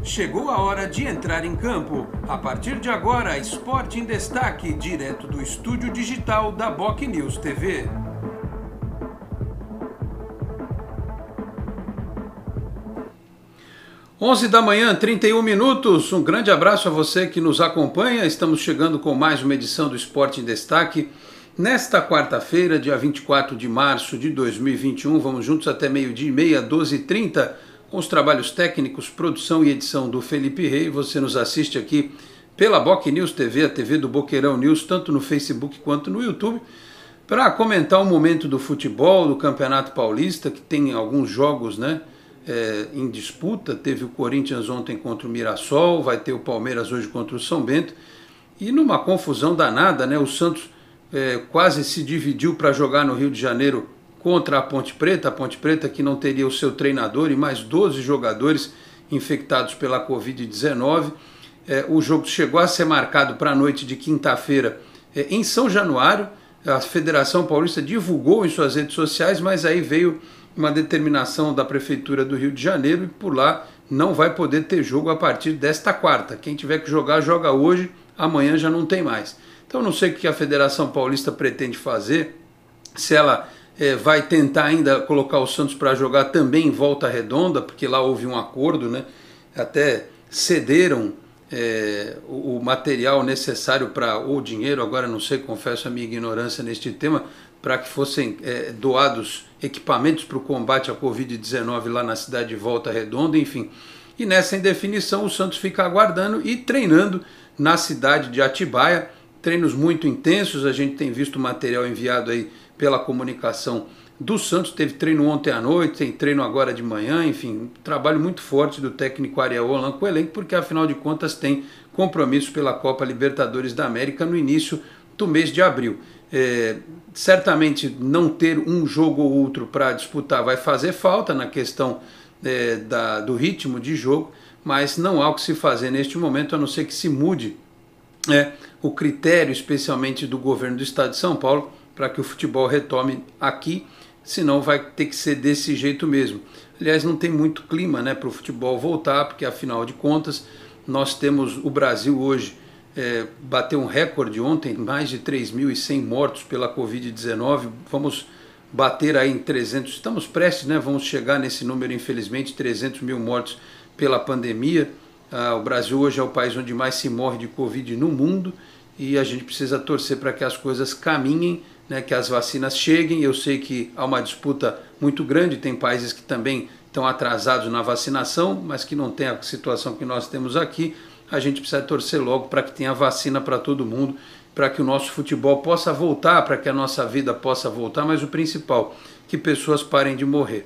Chegou a hora de entrar em campo. A partir de agora, Esporte em Destaque, direto do estúdio digital da Boc News TV. Onze da manhã, 31 minutos. Um grande abraço a você que nos acompanha. Estamos chegando com mais uma edição do Esporte em Destaque. Nesta quarta-feira, dia 24 de março de 2021, vamos juntos até meio-dia e meia, 12h30, com os trabalhos técnicos, produção e edição do Felipe Rei. Você nos assiste aqui pela Boc News TV, a TV do Boqueirão News, tanto no Facebook quanto no YouTube, para comentar o momento do futebol, do Campeonato Paulista, que tem alguns jogos, né, em disputa. Teve o Corinthians ontem contra o Mirassol, vai ter o Palmeiras hoje contra o São Bento, e numa confusão danada, né, o Santos quase se dividiu para jogar no Rio de Janeiro contra a Ponte Preta que não teria o seu treinador e mais 12 jogadores infectados pela Covid-19. O jogo chegou a ser marcado para a noite de quinta-feira em São Januário. A Federação Paulista divulgou em suas redes sociais, mas aí veio uma determinação da Prefeitura do Rio de Janeiro e por lá não vai poder ter jogo a partir desta quarta. Quem tiver que jogar, joga hoje, amanhã já não tem mais. Então não sei o que a Federação Paulista pretende fazer, se ela vai tentar ainda colocar o Santos para jogar também em Volta Redonda, porque lá houve um acordo, né? Até cederam o material necessário ou dinheiro, agora não sei, confesso a minha ignorância neste tema, para que fossem doados equipamentos para o combate à Covid-19 lá na cidade de Volta Redonda, enfim. E nessa indefinição o Santos fica aguardando e treinando na cidade de Atibaia, treinos muito intensos. A gente tem visto material enviado aí pela comunicação do Santos, teve treino ontem à noite, tem treino agora de manhã, enfim, um trabalho muito forte do técnico Ariel Holan com o elenco, porque afinal de contas tem compromisso pela Copa Libertadores da América no início do mês de abril. Certamente não ter um jogo ou outro para disputar vai fazer falta na questão do ritmo de jogo, mas não há o que se fazer neste momento, a não ser que se mude o critério, especialmente do governo do estado de São Paulo, para que o futebol retome aqui, senão vai ter que ser desse jeito mesmo. Aliás, não tem muito clima, né, para o futebol voltar, porque afinal de contas nós temos o Brasil hoje, bateu um recorde ontem, mais de 3.100 mortos pela Covid-19, vamos bater aí em 300, estamos prestes, né, vamos chegar nesse número, infelizmente, 300 mil mortos pela pandemia. O Brasil hoje é o país onde mais se morre de Covid no mundo e a gente precisa torcer para que as coisas caminhem, né, que as vacinas cheguem. Eu sei que há uma disputa muito grande, tem países que também estão atrasados na vacinação, mas que não tem a situação que nós temos aqui. A gente precisa torcer logo para que tenha vacina para todo mundo, para que o nosso futebol possa voltar, para que a nossa vida possa voltar, mas o principal, que pessoas parem de morrer.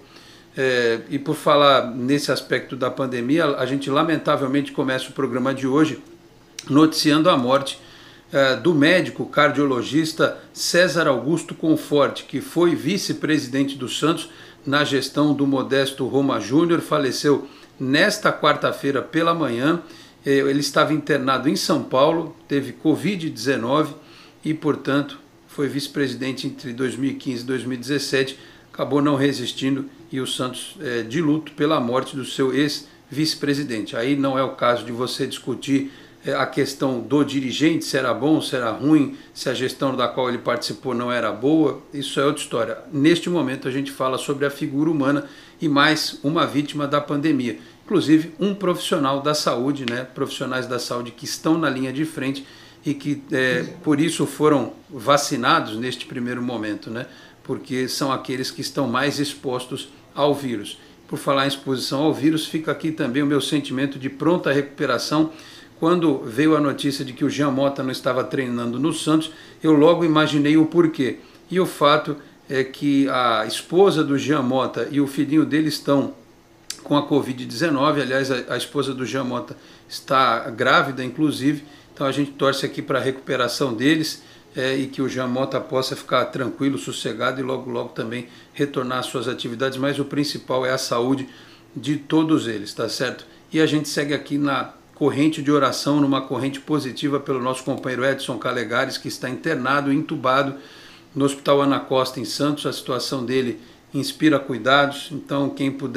E por falar nesse aspecto da pandemia, a gente lamentavelmente começa o programa de hoje noticiando a morte do médico cardiologista César Augusto Conforte, que foi vice-presidente do Santos na gestão do Modesto Roma Júnior, faleceu nesta quarta-feira pela manhã. Ele estava internado em São Paulo, teve Covid-19 e, portanto, foi vice-presidente entre 2015 e 2017, acabou não resistindo e o Santos de luto pela morte do seu ex-vice-presidente. Aí não é o caso de você discutir a questão do dirigente, se era bom, se era ruim, se a gestão da qual ele participou não era boa, isso é outra história. Neste momento a gente fala sobre a figura humana e mais uma vítima da pandemia. Inclusive um profissional da saúde, né, profissionais da saúde que estão na linha de frente e que por isso foram vacinados neste primeiro momento, né, porque são aqueles que estão mais expostos ao vírus. Por falar em exposição ao vírus, fica aqui também o meu sentimento de pronta recuperação. Quando veio a notícia de que o Jean Mota não estava treinando no Santos, eu logo imaginei o porquê. E o fato é que a esposa do Jean Mota e o filhinho dele estão com a Covid-19, aliás, a esposa do Jean Mota está grávida, inclusive, então a gente torce aqui para a recuperação deles e que o Jean Mota possa ficar tranquilo, sossegado e logo logo também retornar às suas atividades, mas o principal é a saúde de todos eles, tá certo? E a gente segue aqui na corrente de oração, numa corrente positiva pelo nosso companheiro Edson Calegares, que está internado, entubado no Hospital Ana Costa em Santos. A situação dele inspira cuidados, então quem puder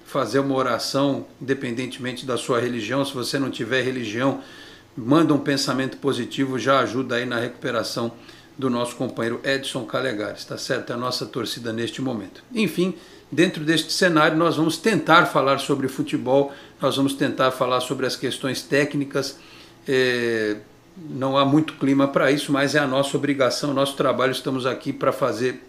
fazer uma oração, independentemente da sua religião. Se você não tiver religião, manda um pensamento positivo, já ajuda aí na recuperação do nosso companheiro Edson Calegares, tá certo? É a nossa torcida neste momento. Enfim, dentro deste cenário nós vamos tentar falar sobre futebol, nós vamos tentar falar sobre as questões técnicas. Não há muito clima para isso, mas é a nossa obrigação, nosso trabalho. Estamos aqui para fazer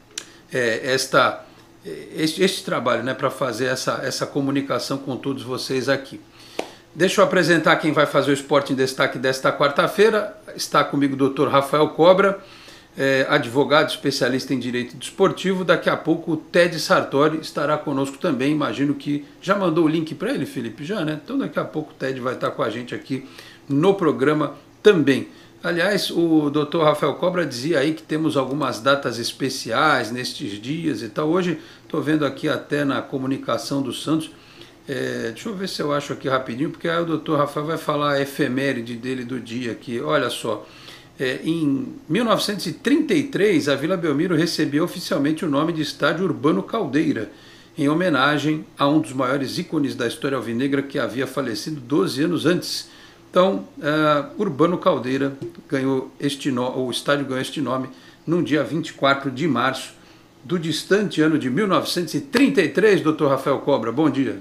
este trabalho, né, para fazer essa comunicação com todos vocês aqui. Deixa eu apresentar quem vai fazer o Esporte em Destaque desta quarta-feira. Está comigo o Dr. Rafael Cobra, advogado especialista em direito desportivo. Daqui a pouco o Ted Sartori estará conosco também. Imagino que já mandou o link para ele, Felipe, já, né? Então daqui a pouco o Ted vai estar com a gente aqui no programa também. Aliás, o Dr. Rafael Cobra dizia aí que temos algumas datas especiais nestes dias e tal. Hoje estou vendo aqui até na comunicação do Santos. Deixa eu ver se eu acho aqui rapidinho, porque aí o doutor Rafael vai falar a efeméride dele do dia aqui. Olha só, em 1933 a Vila Belmiro recebeu oficialmente o nome de Estádio Urbano Caldeira, em homenagem a um dos maiores ícones da história alvinegra que havia falecido 12 anos antes. Então, Urbano Caldeira ganhou o estádio ganhou este nome no dia 24 de março do distante ano de 1933, doutor Rafael Cobra. Bom dia.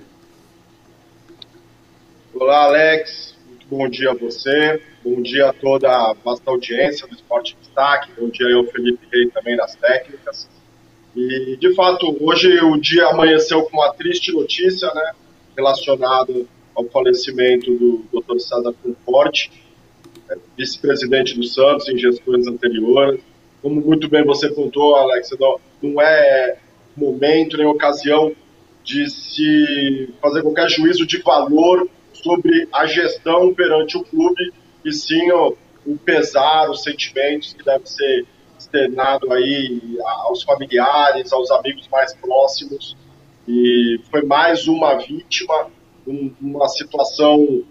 Olá, Alex. Muito bom dia a você. Bom dia a toda a vasta audiência do Esporte em Destaque. Bom dia ao Felipe Rei também nas técnicas. E, de fato, hoje o dia amanheceu com uma triste notícia, né, relacionada ao falecimento do Dr. César Conforte, vice-presidente do Santos em gestões anteriores. Como muito bem você pontuou, Alex, não é momento nem ocasião de se fazer qualquer juízo de valor sobre a gestão perante o clube, e sim o pesar, os sentimentos que devem ser externados aí aos familiares, aos amigos mais próximos. E foi mais uma vítima, uma situação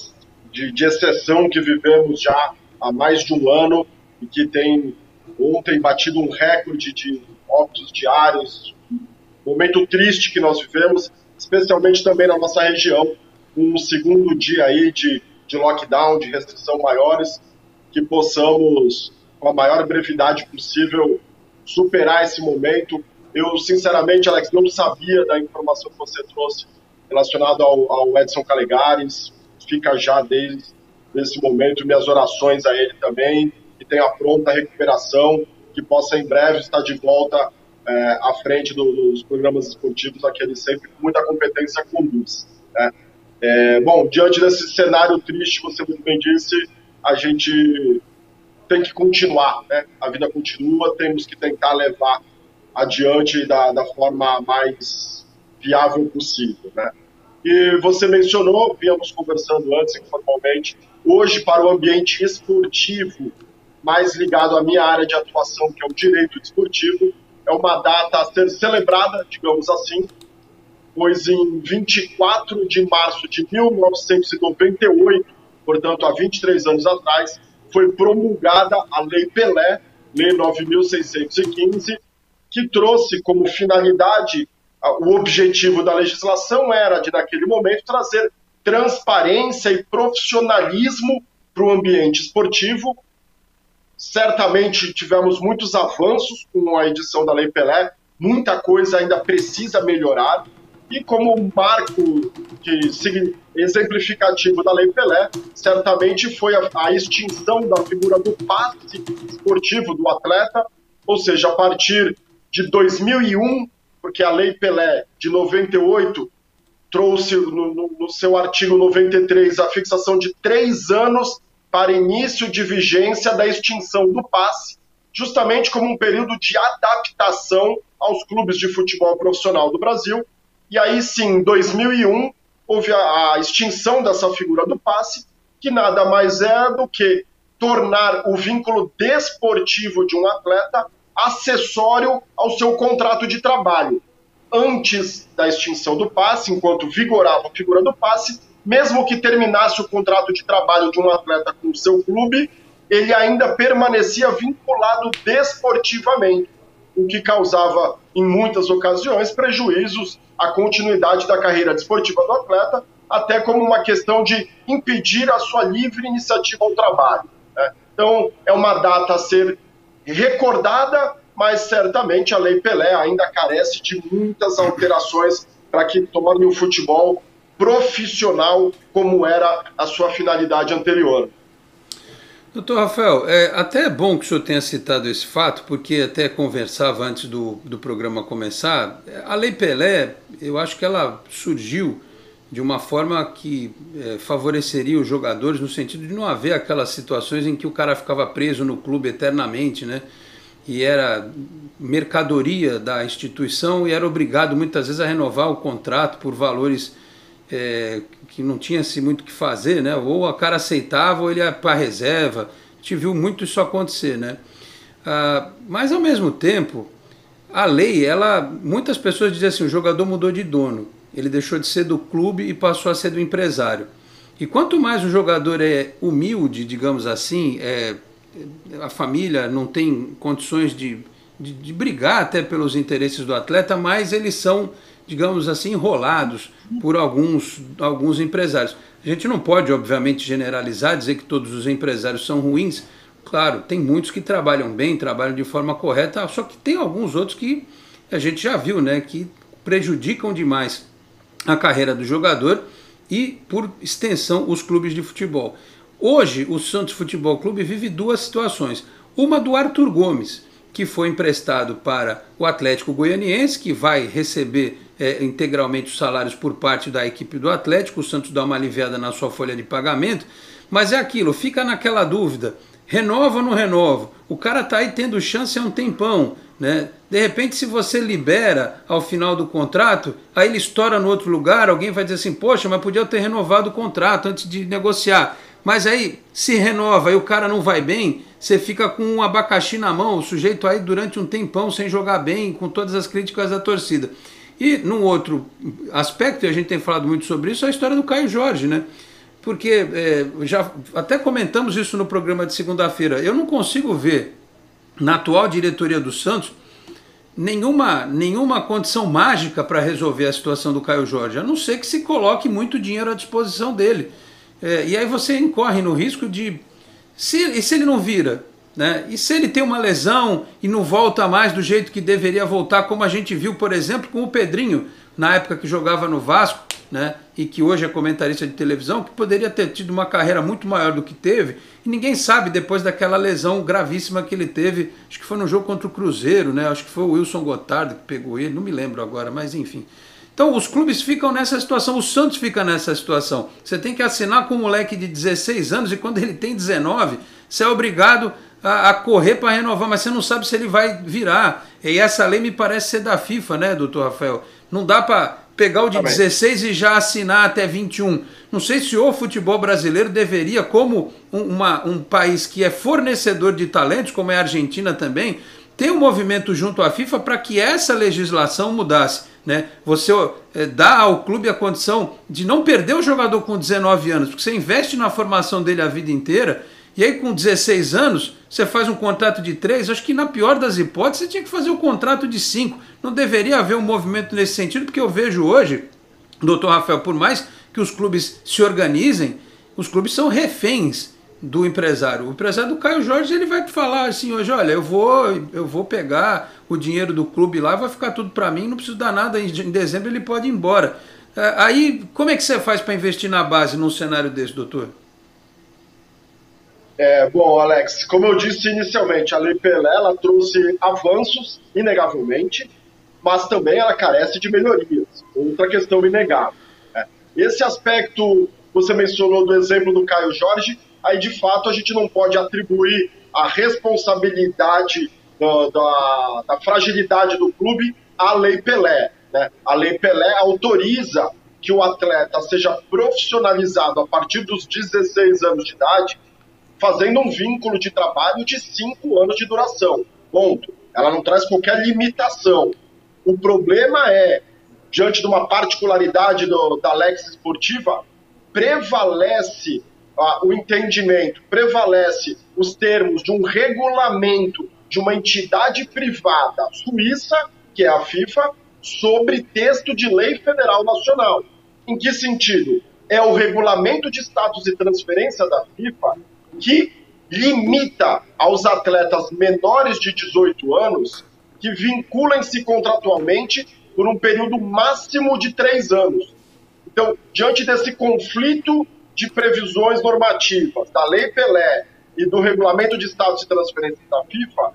de exceção que vivemos já há mais de um ano e que tem ontem batido um recorde de óbitos diários. Um momento triste que nós vivemos, especialmente também na nossa região, um segundo dia aí de lockdown, de restrição maiores, que possamos, com a maior brevidade possível, superar esse momento. Eu, sinceramente, Alex, não sabia da informação que você trouxe relacionada ao Edson Calegares. Fica já desde esse momento minhas orações a ele também, que tenha pronta recuperação, que possa em breve estar de volta à frente dos programas esportivos, a que ele sempre com muita competência conduz, né? Bom, diante desse cenário triste, você muito bem disse, a gente tem que continuar, né? A vida continua, temos que tentar levar adiante da forma mais viável possível, né? E você mencionou, víamos conversando antes informalmente, hoje para o ambiente esportivo, mais ligado à minha área de atuação, que é o direito desportivo, é uma data a ser celebrada, digamos assim, pois em 24 de março de 1998, portanto há 23 anos atrás, foi promulgada a Lei Pelé, Lei 9.615, que trouxe como finalidade, o objetivo da legislação era de, naquele momento, trazer transparência e profissionalismo para o ambiente esportivo. Certamente tivemos muitos avanços com a edição da Lei Pelé, muita coisa ainda precisa melhorar, e como marco exemplificativo da Lei Pelé, certamente foi a extinção da figura do passe esportivo do atleta, ou seja, a partir de 2001, porque a Lei Pelé de 98 trouxe no seu artigo 93 a fixação de 3 anos para início de vigência da extinção do passe, justamente como um período de adaptação aos clubes de futebol profissional do Brasil. E aí sim, em 2001, houve a extinção dessa figura do passe, que nada mais é do que tornar o vínculo desportivo de um atleta acessório ao seu contrato de trabalho. Antes da extinção do passe, enquanto vigorava a figura do passe, mesmo que terminasse o contrato de trabalho de um atleta com o seu clube, ele ainda permanecia vinculado desportivamente. o que causava, em muitas ocasiões, prejuízos à continuidade da carreira desportiva do atleta, até como uma questão de impedir a sua livre iniciativa ao trabalho, né? Então, é uma data a ser recordada, mas certamente a Lei Pelé ainda carece de muitas alterações para que torne o futebol profissional como era a sua finalidade anterior. Doutor Rafael, é até bom que o senhor tenha citado esse fato, porque até conversava antes do programa começar. A Lei Pelé, eu acho que ela surgiu de uma forma que favoreceria os jogadores, no sentido de não haver aquelas situações em que o cara ficava preso no clube eternamente, né? E era mercadoria da instituição e era obrigado muitas vezes a renovar o contrato por valores que não tinha-se muito o que fazer, né? Ou o cara aceitava ou ele ia para a reserva. A gente viu muito isso acontecer, né? Mas ao mesmo tempo, a lei, muitas pessoas dizem assim, o jogador mudou de dono, ele deixou de ser do clube e passou a ser do empresário. E quanto mais o jogador é humilde, digamos assim, a família não tem condições de brigar até pelos interesses do atleta, mais eles são, digamos assim, enrolados por alguns empresários. A gente não pode, obviamente, generalizar, dizer que todos os empresários são ruins. Claro, tem muitos que trabalham bem, trabalham de forma correta, só que tem alguns outros que a gente já viu, né, que prejudicam demais a carreira do jogador e, por extensão, os clubes de futebol. Hoje, o Santos Futebol Clube vive duas situações. Uma do Arthur Gomes, que foi emprestado para o Atlético Goianiense, que vai receber integralmente os salários por parte da equipe do Atlético. O Santos dá uma aliviada na sua folha de pagamento, mas é aquilo, fica naquela dúvida, renova ou não renova? O cara está aí tendo chance há um tempão, né? De repente, se você libera ao final do contrato, aí ele estoura no outro lugar, alguém vai dizer assim, poxa, mas podia ter renovado o contrato antes de negociar. Mas aí, se renova e o cara não vai bem, você fica com um abacaxi na mão, o sujeito aí durante um tempão sem jogar bem, com todas as críticas da torcida. E num outro aspecto, e a gente tem falado muito sobre isso, é a história do Caio Jorge, né? Porque já até comentamos isso no programa de segunda-feira. Eu não consigo ver na atual diretoria do Santos nenhuma condição mágica para resolver a situação do Caio Jorge, a não ser que se coloque muito dinheiro à disposição dele. E aí você incorre no risco de... E se ele não vira? Né? E se ele tem uma lesão e não volta mais do jeito que deveria voltar, como a gente viu, por exemplo, com o Pedrinho, na época que jogava no Vasco, né? E que hoje é comentarista de televisão, que poderia ter tido uma carreira muito maior do que teve, e ninguém sabe depois daquela lesão gravíssima que ele teve, acho que foi no jogo contra o Cruzeiro, né? Acho que foi o Wilson Gotardo que pegou ele, não me lembro agora, mas enfim. Então os clubes ficam nessa situação, o Santos fica nessa situação. Você tem que assinar com um moleque de 16 anos e quando ele tem 19, você é obrigado a correr para renovar, mas você não sabe se ele vai virar. E essa lei me parece ser da FIFA, né, doutor Rafael? Não dá para pegar o de 16 e já assinar até 21. Não sei se o futebol brasileiro deveria, como um país que é fornecedor de talentos, como é a Argentina também, ter um movimento junto à FIFA para que essa legislação mudasse. Né? Você dá ao clube a condição de não perder o jogador com 19 anos, porque você investe na formação dele a vida inteira, e aí com 16 anos você faz um contrato de 3, acho que na pior das hipóteses você tinha que fazer um contrato de 5. Não deveria haver um movimento nesse sentido, porque eu vejo hoje, doutor Rafael, por mais que os clubes se organizem, os clubes são reféns do empresário. O empresário do Caio Jorge, ele vai te falar assim hoje, olha, eu vou pegar o dinheiro do clube lá, vai ficar tudo para mim, não preciso dar nada, em dezembro ele pode ir embora. Aí, como é que você faz para investir na base num cenário desse, doutor? Bom, Alex, como eu disse inicialmente, a Lei Pelé ela trouxe avanços, inegavelmente, mas também ela carece de melhorias. Outra questão inegável. Esse aspecto, você mencionou do exemplo do Caio Jorge, aí de fato a gente não pode atribuir a responsabilidade da fragilidade do clube à Lei Pelé. Né? A Lei Pelé autoriza que o atleta seja profissionalizado a partir dos 16 anos de idade, fazendo um vínculo de trabalho de 5 anos de duração. Ponto. Ela não traz qualquer limitação. O problema é, diante de uma particularidade da Lex Esportiva, prevalece o entendimento, prevalece os termos de um regulamento de uma entidade privada suíça, que é a FIFA, sobre texto de lei federal nacional. Em que sentido? É o regulamento de status e transferência da FIFA que limita aos atletas menores de 18 anos que vinculem-se contratualmente por um período máximo de 3 anos. Então, diante desse conflito de previsões normativas da Lei Pelé e do regulamento de status e transferência da FIFA,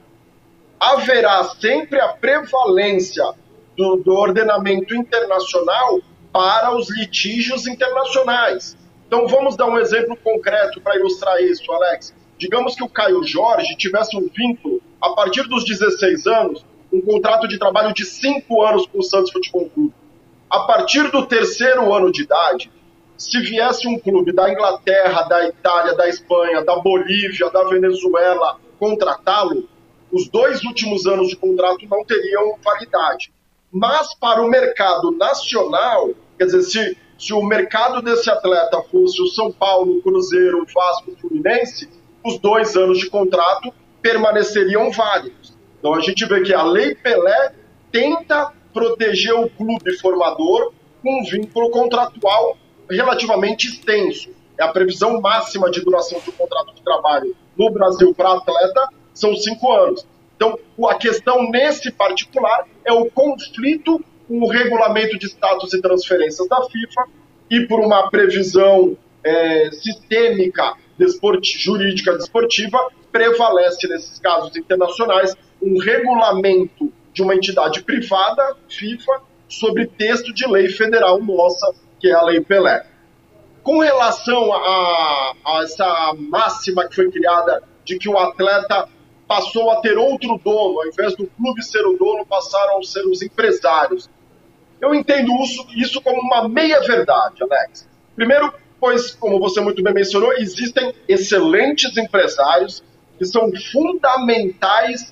haverá sempre a prevalência do ordenamento internacional para os litígios internacionais. Então, vamos dar um exemplo concreto para ilustrar isso, Alex. Digamos que o Caio Jorge tivesse um vínculo, a partir dos 16 anos, um contrato de trabalho de 5 anos com o Santos Futebol Clube. A partir do 3º ano de idade, se viesse um clube da Inglaterra, da Itália, da Espanha, da Bolívia, da Venezuela contratá-lo, os 2 últimos anos de contrato não teriam validade. Mas para o mercado nacional, quer dizer, se o mercado desse atleta fosse o São Paulo, o Cruzeiro, o Vasco, o Fluminense, os 2 anos de contrato permaneceriam válidos. Então a gente vê que a Lei Pelé tenta proteger o clube formador com um vínculo contratual relativamente extenso. É a previsão máxima de duração do contrato de trabalho no Brasil para atleta são 5 anos. Então, a questão nesse particular é o conflito com o regulamento de status e transferências da FIFA e por uma previsão sistêmica jurídica desportiva, prevalece nesses casos internacionais um regulamento de uma entidade privada, FIFA, sobre texto de lei federal nossa, que é a Lei Pelé. Com relação a essa máxima que foi criada de que o atleta passou a ter outro dono, ao invés do clube ser o dono, passaram a ser os empresários. Eu entendo isso como uma meia-verdade, Alex. Primeiro, pois, como você muito bem mencionou, existem excelentes empresários que são fundamentais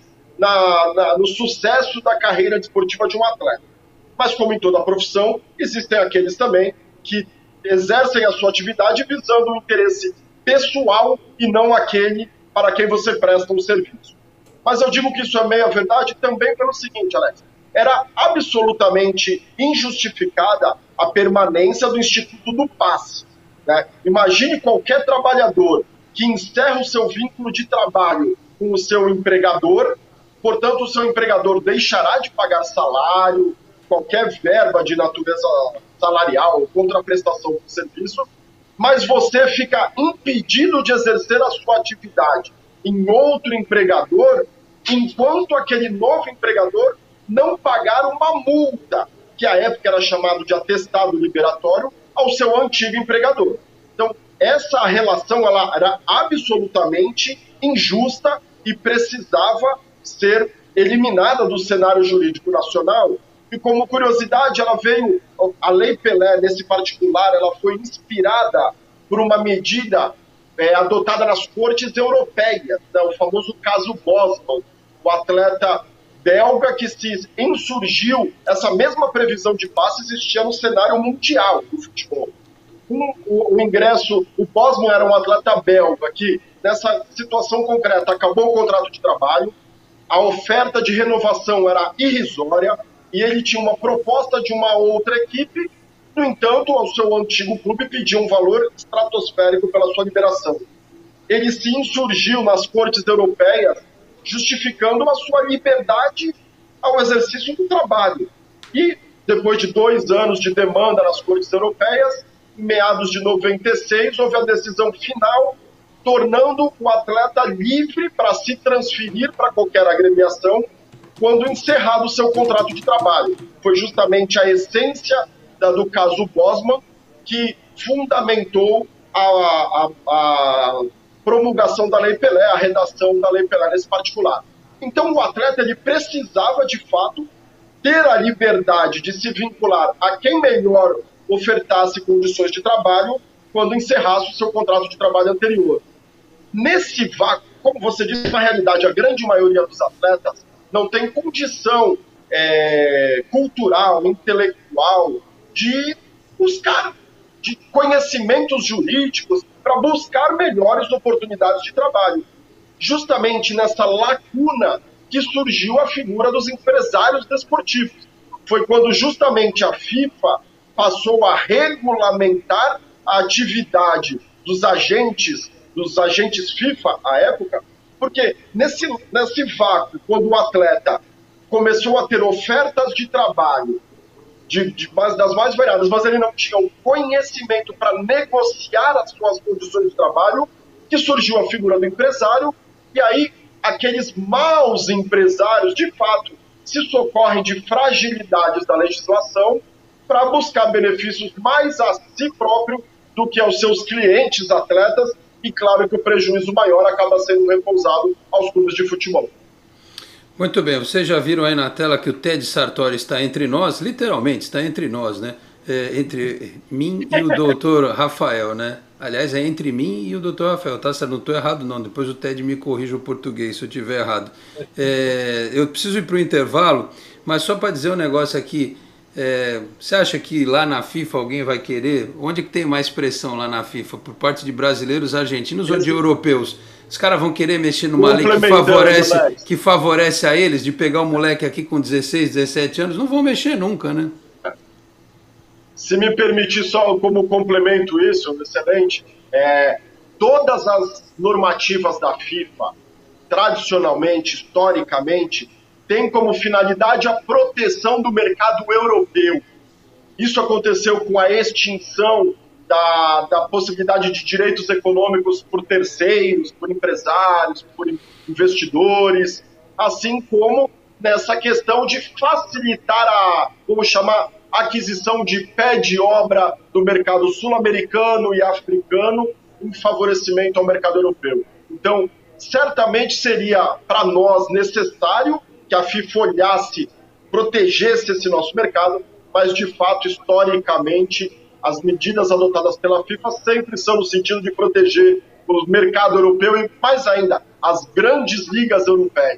no sucesso da carreira desportiva de um atleta. Mas, como em toda a profissão, existem aqueles também que exercem a sua atividade visando o interesse pessoal e não aquele para quem você presta um serviço. Mas eu digo que isso é meia-verdade também pelo seguinte, Alex. Era absolutamente injustificada a permanência do Instituto do Passe. Né? Imagine qualquer trabalhador que encerra o seu vínculo de trabalho com o seu empregador, portanto, o seu empregador deixará de pagar salário, qualquer verba de natureza salarial, contraprestação do serviço, mas você fica impedido de exercer a sua atividade em outro empregador, enquanto aquele novo empregador não pagar uma multa, que à época era chamado de atestado liberatório, ao seu antigo empregador. Então, essa relação ela era absolutamente injusta e precisava ser eliminada do cenário jurídico nacional. E como curiosidade, a Lei Pelé, nesse particular, ela foi inspirada por uma medida adotada nas cortes europeias, né, o famoso caso Bosman, o atleta belga que se insurgiu, essa mesma previsão de passe existia no cenário mundial do futebol. O Bosman era um atleta belga que, nessa situação concreta, acabou o contrato de trabalho, a oferta de renovação era irrisória, e ele tinha uma proposta de uma outra equipe, no entanto, o seu antigo clube pediu um valor estratosférico pela sua liberação. Ele se insurgiu nas cortes europeias, justificando a sua liberdade ao exercício do trabalho. E, depois de 2 anos de demanda nas cortes europeias, em meados de 96, houve a decisão final, tornando o atleta livre para se transferir para qualquer agremiação, quando encerrado o seu contrato de trabalho. Foi justamente a essência do caso Bosman que fundamentou a promulgação da Lei Pelé, a redação da Lei Pelé nesse particular. Então o atleta ele precisava, de fato, ter a liberdade de se vincular a quem melhor ofertasse condições de trabalho quando encerrasse o seu contrato de trabalho anterior. Nesse vácuo, como você disse, na realidade, a grande maioria dos atletas não tem condição cultural, intelectual, de buscar de conhecimentos jurídicos para buscar melhores oportunidades de trabalho. Justamente nessa lacuna que surgiu a figura dos empresários desportivos. Foi quando justamente a FIFA passou a regulamentar a atividade dos agentes FIFA à época, porque nesse vácuo, quando o atleta começou a ter ofertas de trabalho das mais variadas, mas ele não tinha o conhecimento para negociar as suas condições de trabalho, que surgiu a figura do empresário, e aí aqueles maus empresários, de fato, se socorrem de fragilidades da legislação para buscar benefícios mais a si próprio do que aos seus clientes atletas, e claro que o prejuízo maior acaba sendo repousado aos clubes de futebol. Muito bem, vocês já viram aí na tela que o Ted Sartori está entre nós, literalmente está entre nós, né? Entre mim e o doutor Rafael, né? Aliás, é entre mim e o doutor Rafael, tá? Não estou errado não, depois o Ted me corrige o português se eu estiver errado. Eu preciso ir para o intervalo, mas só para dizer um negócio aqui, você acha que lá na FIFA alguém vai querer, onde que tem mais pressão lá na FIFA? Por parte de brasileiros, argentinos ou de europeus? Os caras vão querer mexer numa lei que favorece a eles, de pegar o moleque aqui com 16, 17 anos, não vão mexer nunca, né? Se me permitir só como complemento isso, excelente, todas as normativas da FIFA, tradicionalmente, historicamente, têm como finalidade a proteção do mercado europeu. Isso aconteceu com a extinção da possibilidade de direitos econômicos por terceiros, por empresários, por investidores, assim como nessa questão de facilitar a aquisição de pé de obra do mercado sul-americano e africano em favorecimento ao mercado europeu. Então, certamente seria para nós necessário que a FIFA olhasse, protegesse esse nosso mercado, mas de fato, historicamente, as medidas adotadas pela FIFA sempre são no sentido de proteger o mercado europeu e, mais ainda, as grandes ligas europeias.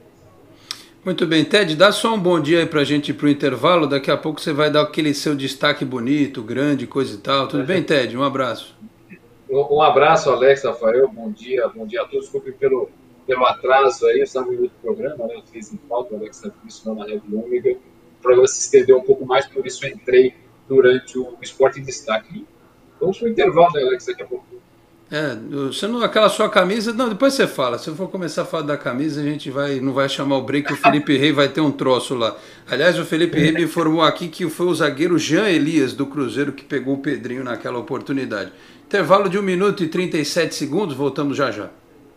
Muito bem, Ted, dá só um bom dia aí pra gente ir pro intervalo, daqui a pouco você vai dar aquele seu destaque bonito, grande, coisa e tal. Tudo bem, Ted? Um abraço. Um abraço, Alex, Rafael, bom dia a todos, desculpe pelo atraso aí, eu estava em outro programa, né, eu fiz em falta, o Alex estava ensinando na Rede Ômega, o programa se estendeu um pouco mais, por isso eu entrei durante o Esporte em Destaque. Vamos pro intervalo, né, Alex, daqui a pouco. Você não, aquela sua camisa, não, depois você fala, se eu for começar a falar da camisa, a gente não vai chamar o break, o Felipe Rey vai ter um troço lá. Aliás, o Felipe Rey me informou aqui que foi o zagueiro Jean Elias do Cruzeiro que pegou o Pedrinho naquela oportunidade. Intervalo de 1 minuto e 37 segundos, voltamos já já.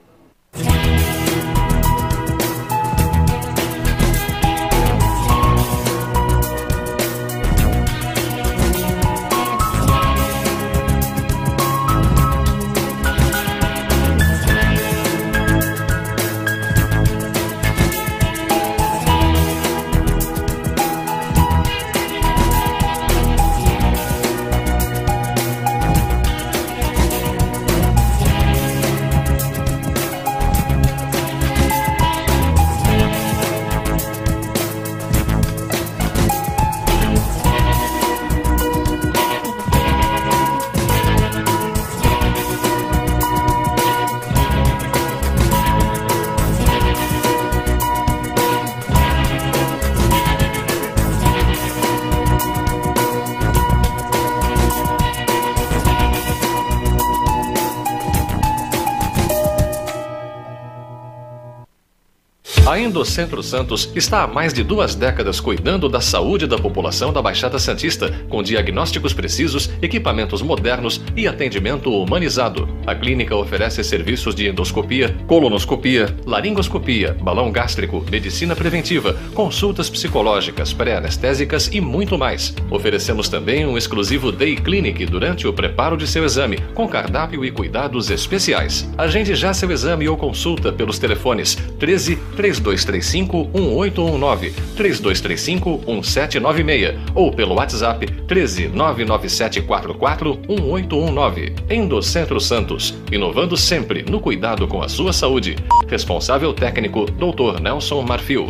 A Endocentro Santos está há mais de 2 décadas cuidando da saúde da população da Baixada Santista, com diagnósticos precisos, equipamentos modernos e atendimento humanizado. A clínica oferece serviços de endoscopia, colonoscopia, laringoscopia, balão gástrico, medicina preventiva, consultas psicológicas, pré-anestésicas e muito mais. Oferecemos também um exclusivo Day Clinic durante o preparo de seu exame, com cardápio e cuidados especiais. Agende já seu exame ou consulta pelos telefones 13 3235 1819, 3235 1796 ou pelo WhatsApp 13 99744 1819. Endocentro Santos, inovando sempre no cuidado com a sua saúde. Responsável técnico Dr. Nelson Marfil.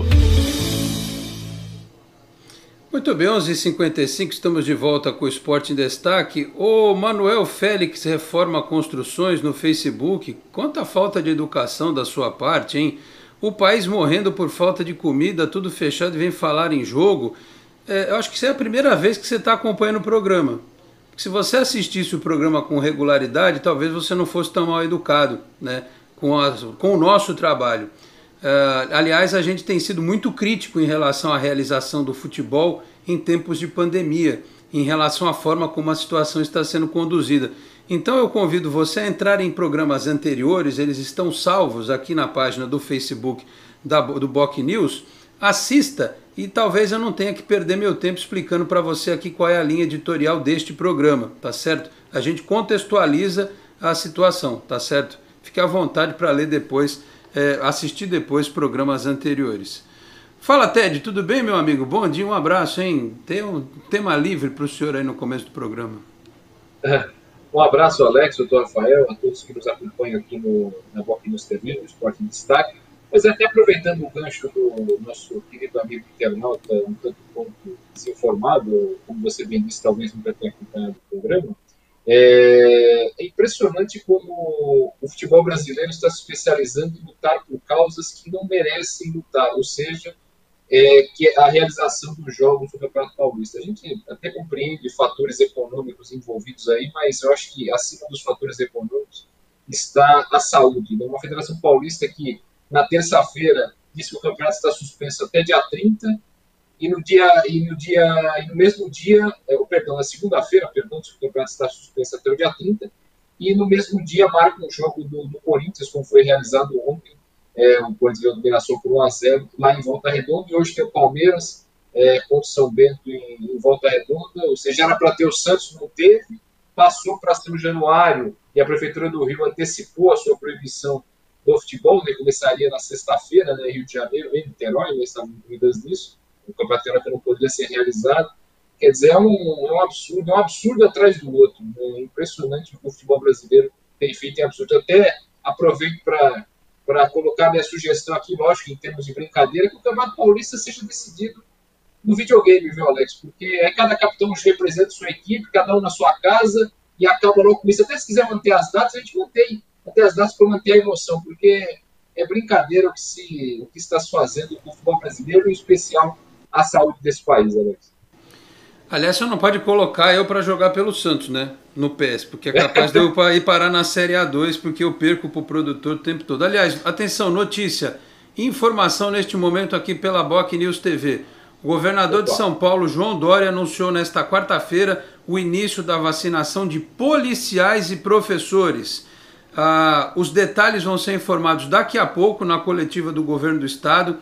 Muito bem, 11h55, estamos de volta com o Esporte em Destaque. O Manuel Félix Reforma Construções no Facebook. Quanta falta de educação da sua parte, hein? o país morrendo por falta de comida, tudo fechado e vem falar em jogo. Eu acho que isso é a primeira vez que você está acompanhando o programa. Porque se você assistisse o programa com regularidade, talvez você não fosse tão mal educado, né, com o nosso trabalho. Aliás, a gente tem sido muito crítico em relação à realização do futebol em tempos de pandemia, em relação à forma como a situação está sendo conduzida. Então eu convido você a entrar em programas anteriores, eles estão salvos aqui na página do Facebook do Boc News. Assista e talvez eu não tenha que perder meu tempo explicando para você aqui qual é a linha editorial deste programa, tá certo? A gente contextualiza a situação, tá certo? Fique à vontade para ler depois, assistir depois programas anteriores. Fala, Ted, tudo bem, meu amigo? Bom dia, um abraço, hein? Tem um tema livre para o senhor aí no começo do programa. Um abraço, Alex, doutor Rafael, a todos que nos acompanham aqui na Boc News TV, no Esporte em Destaque. Mas até aproveitando o gancho do nosso querido amigo internauta, um tanto quanto desinformado, como você bem disse, talvez nunca tenha acompanhado o programa, é impressionante como o futebol brasileiro está se especializando em lutar por causas que não merecem lutar, ou seja, que é a realização dos jogos do Campeonato Paulista. A gente até compreende fatores econômicos envolvidos aí, mas eu acho que acima dos fatores econômicos está a saúde. Uma Federação Paulista que, na terça-feira, disse que o campeonato está suspenso até dia 30, e no mesmo dia, na segunda-feira, o campeonato está suspenso até o dia 30, e no mesmo dia marca um jogo do Corinthians, como foi realizado ontem. O Corinthians dominação por 1-0 lá em Volta Redonda, e hoje tem o Palmeiras contra o São Bento em Volta Redonda, ou seja, era para ter o Santos, não teve, passou para São Januário, e a Prefeitura do Rio antecipou a sua proibição do futebol, né, começaria na sexta-feira, né, Rio de Janeiro, em Niterói, né, estavam incluídas nisso, o campeonato não poderia ser realizado. Quer dizer, é um absurdo atrás do outro, né? É impressionante o que o futebol brasileiro tem feito, é absurdo. Eu até aproveito para colocar minha sugestão aqui, lógico, em termos de brincadeira, que o Campeonato Paulista seja decidido no videogame, viu, Alex? Porque cada capitão representa sua equipe, cada um na sua casa, e acaba logo com isso. Até se quiser manter as datas, a gente mantém até as datas para manter a emoção, porque é brincadeira o que está se fazendo com o futebol brasileiro, em especial a saúde desse país, Alex. Aliás, você não pode colocar eu para jogar pelo Santos, né? No PES, porque é capaz de eu ir parar na Série A2, porque eu perco para o produtor o tempo todo. Aliás, atenção, notícia, informação neste momento aqui pela Boc News TV. O governador de São Paulo, João Dória, anunciou nesta quarta-feira o início da vacinação de policiais e professores. Os detalhes vão ser informados daqui a pouco na coletiva do governo do estado.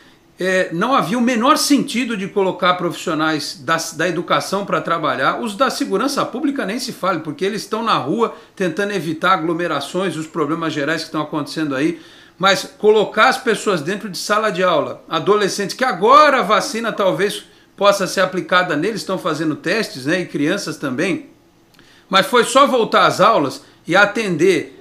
Não havia o menor sentido de colocar profissionais da educação para trabalhar. Os da segurança pública nem se fale, porque eles estão na rua tentando evitar aglomerações, os problemas gerais que estão acontecendo aí. Mas colocar as pessoas dentro de sala de aula, adolescentes, que agora a vacina talvez possa ser aplicada neles, estão fazendo testes, né, e crianças também. Mas foi só voltar às aulas e atender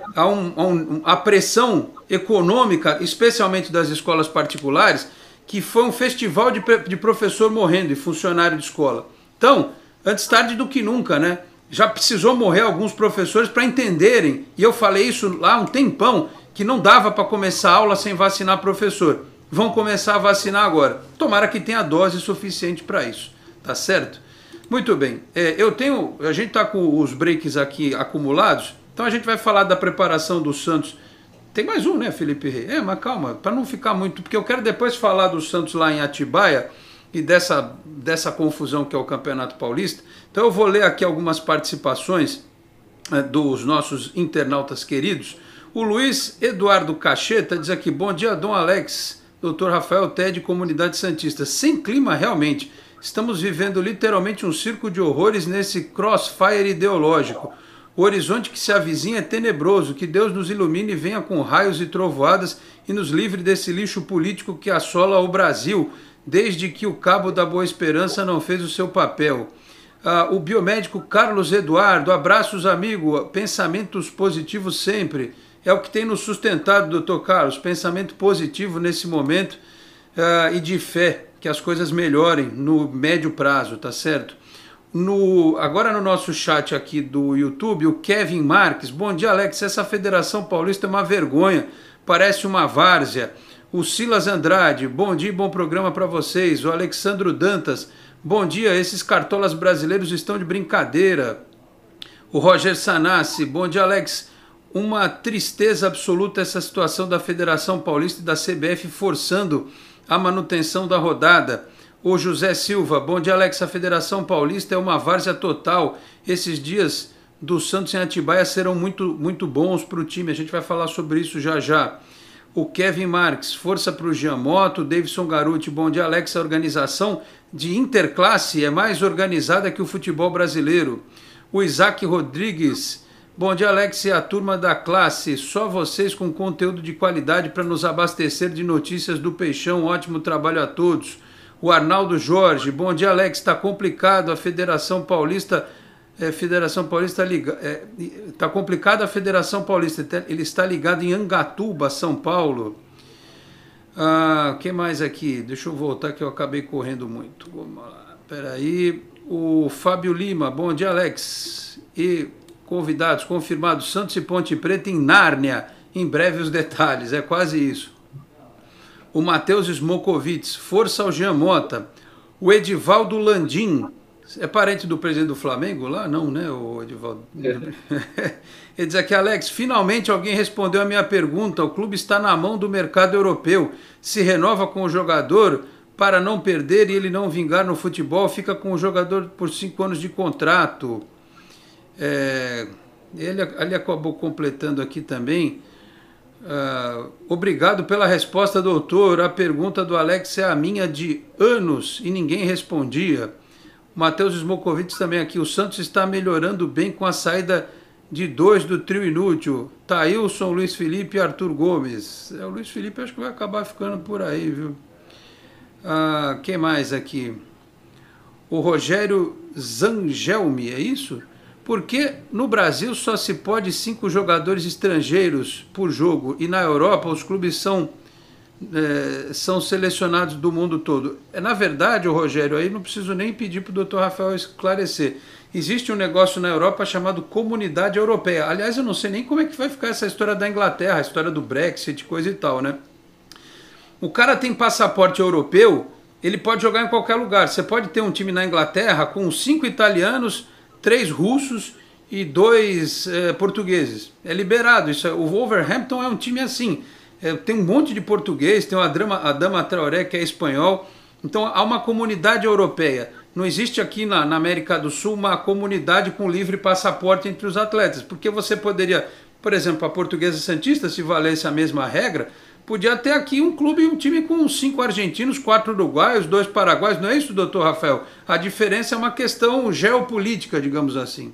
a pressão econômica, especialmente das escolas particulares, que foi um festival de professor morrendo e funcionário de escola. Então, antes tarde do que nunca, né? Já precisou morrer alguns professores para entenderem, e eu falei isso lá há um tempão, que não dava para começar a aula sem vacinar professor. Vão começar a vacinar agora. Tomara que tenha dose suficiente para isso, tá certo? Muito bem, a gente está com os breaks aqui acumulados, então a gente vai falar da preparação do Santos. Tem mais um, né, Felipe Rey? Mas calma, para não ficar muito, porque eu quero depois falar do Santos lá em Atibaia e dessa confusão que é o Campeonato Paulista. Então eu vou ler aqui algumas participações dos nossos internautas queridos. O Luiz Eduardo Cacheta diz aqui: bom dia, Dom Alex, Dr. Rafael, Ted, Comunidade Santista. Sem clima, realmente. Estamos vivendo literalmente um circo de horrores nesse crossfire ideológico. O horizonte que se avizinha é tenebroso, que Deus nos ilumine e venha com raios e trovoadas e nos livre desse lixo político que assola o Brasil, desde que o Cabo da Boa Esperança não fez o seu papel. O biomédico Carlos Eduardo, abraços, amigo, pensamentos positivos sempre. É o que tem nos sustentado, doutor Carlos, pensamento positivo nesse momento e de fé, que as coisas melhorem no médio prazo, tá certo? Agora no nosso chat aqui do YouTube, o Kevin Marques. Bom dia, Alex. Essa Federação Paulista é uma vergonha, parece uma várzea. O Silas Andrade, bom dia e bom programa para vocês. O Alexandro Dantas, bom dia, esses cartolas brasileiros estão de brincadeira. O Roger Sanassi, bom dia, Alex. Uma tristeza absoluta essa situação da Federação Paulista e da CBF forçando a manutenção da rodada. O José Silva, bom dia, Alex. A Federação Paulista é uma várzea total. Esses dias do Santos em Atibaia serão muito bons para o time. A gente vai falar sobre isso já já. O Kevin Marques, força para o Giamotto. Davidson Garuti, bom dia, Alex. A organização de interclasse é mais organizada que o futebol brasileiro. O Isaac Rodrigues, bom dia, Alex. E a turma da classe, só vocês com conteúdo de qualidade para nos abastecer de notícias do Peixão. Ótimo trabalho a todos. O Arnaldo Jorge, bom dia, Alex. Está complicado a Federação Paulista. Está complicado a Federação Paulista. Ele está ligado em Angatuba, São Paulo. O que mais aqui? Deixa eu voltar que eu acabei correndo muito. Vamos lá. Peraí. O Fábio Lima, bom dia, Alex. E convidados, confirmados, Santos e Ponte Preta em Nárnia. Em breve os detalhes, é quase isso. O Matheus Smokovitz, força ao Jean Mota. O Edivaldo Landim, é parente do presidente do Flamengo lá? Não, né, o Edivaldo? Ele diz aqui, Alex, finalmente alguém respondeu a minha pergunta. O clube está na mão do mercado europeu. Se renova com o jogador para não perder e ele não vingar no futebol, fica com o jogador por 5 anos de contrato. Ele acabou completando aqui também. Obrigado pela resposta, doutor. A pergunta do Alex é a minha de anos e ninguém respondia. Matheus Smokovitz também aqui. O Santos está melhorando bem com a saída de 2 do trio inútil. Thailson, Luiz Felipe e Arthur Gomes. O Luiz Felipe acho que vai acabar ficando por aí, viu? Quem mais aqui? O Rogério Zangelmi, é isso? Porque no Brasil só se pode 5 jogadores estrangeiros por jogo e na Europa os clubes são selecionados do mundo todo. Na verdade, Rogério, aí não preciso nem pedir para o Dr. Rafael esclarecer. Existe um negócio na Europa chamado Comunidade Europeia. Aliás, eu não sei nem como é que vai ficar essa história da Inglaterra, a história do Brexit, coisa e tal, né? O cara tem passaporte europeu, ele pode jogar em qualquer lugar. Você pode ter um time na Inglaterra com 5 italianos, 3 russos e 2 portugueses. É liberado. O Wolverhampton é um time assim. Tem um monte de português, tem a Dama Traoré, que é espanhol. Então há uma comunidade europeia. Não existe aqui na América do Sul uma comunidade com livre passaporte entre os atletas. Porque você poderia, por exemplo, a Portuguesa Santista, se valesse a mesma regra, podia ter aqui um clube, um time com 5 argentinos, 4 uruguaios, 2 paraguaios. Não é isso, doutor Rafael? A diferença é uma questão geopolítica, digamos assim.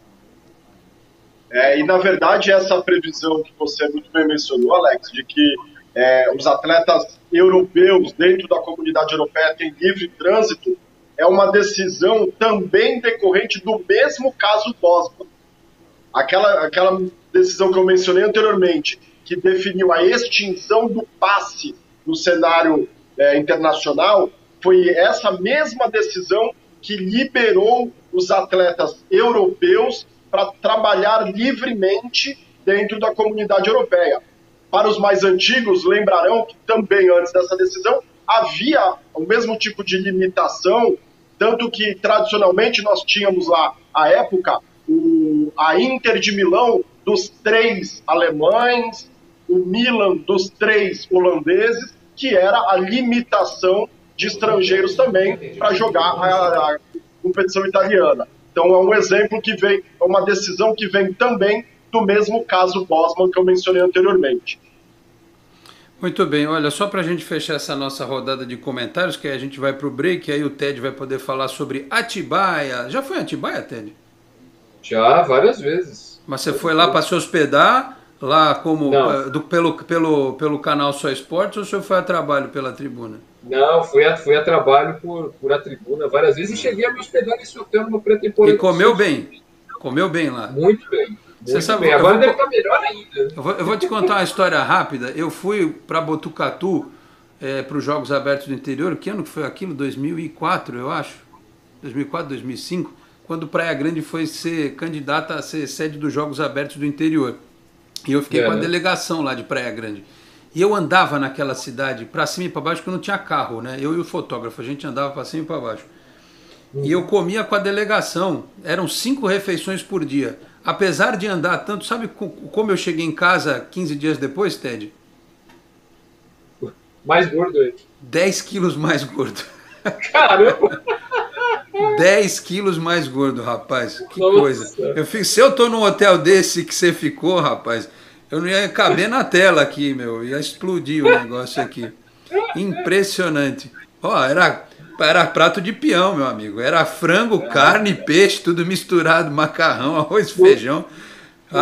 E, na verdade, essa previsão que você muito bem mencionou, Alex, de que os atletas europeus dentro da comunidade europeia têm livre trânsito, é uma decisão também decorrente do mesmo caso Bosman. Aquela decisão que eu mencionei anteriormente, que definiu a extinção do passe no cenário internacional, foi essa mesma decisão que liberou os atletas europeus para trabalhar livremente dentro da comunidade europeia. Para os mais antigos, lembrarão que também antes dessa decisão havia o mesmo tipo de limitação, tanto que tradicionalmente nós tínhamos lá, à época, a Inter de Milão dos 3 alemães, o Milan dos 3 holandeses, que era a limitação de estrangeiros também para jogar a competição italiana. Então é um exemplo que vem, é uma decisão que vem também do mesmo caso Bosman que eu mencionei anteriormente. Muito bem, olha, só para a gente fechar essa nossa rodada de comentários, que aí a gente vai para o break, aí o Ted vai poder falar sobre Atibaia. Já foi em Atibaia, Ted? Já, várias vezes. Mas você foi lá para se hospedar, lá como pelo canal Só Esportes, ou o senhor foi a trabalho pela tribuna? Não, fui a trabalho por a tribuna várias vezes e cheguei a me hospedar nesse hotel numa pré-temporada. E comeu bem? Comeu bem lá? Muito bem. Você sabe, bem. Agora deve estar melhor ainda. Eu vou te contar uma história rápida. Eu fui para Botucatu para os Jogos Abertos do Interior. Que ano que foi aquilo? 2004, eu acho. 2004, 2005. Quando Praia Grande foi ser candidata a ser sede dos Jogos Abertos do Interior. E eu fiquei com a delegação lá de Praia Grande. E eu andava naquela cidade para cima e para baixo, porque eu não tinha carro, né? Eu e o fotógrafo, a gente andava para cima e para baixo. E eu comia com a delegação, eram 5 refeições por dia. Apesar de andar tanto, sabe como eu cheguei em casa 15 dias depois, Ted? Mais gordo aí. 10 quilos mais gordo. Caramba! 10 quilos mais gordo, rapaz. Que Nossa. Coisa. Se eu tô num hotel desse que você ficou, rapaz, eu não ia caber na tela aqui, meu. Ia explodir o negócio aqui. Impressionante. Ó, era prato de peão, meu amigo. Era frango, carne, peixe, tudo misturado, macarrão, arroz, feijão. No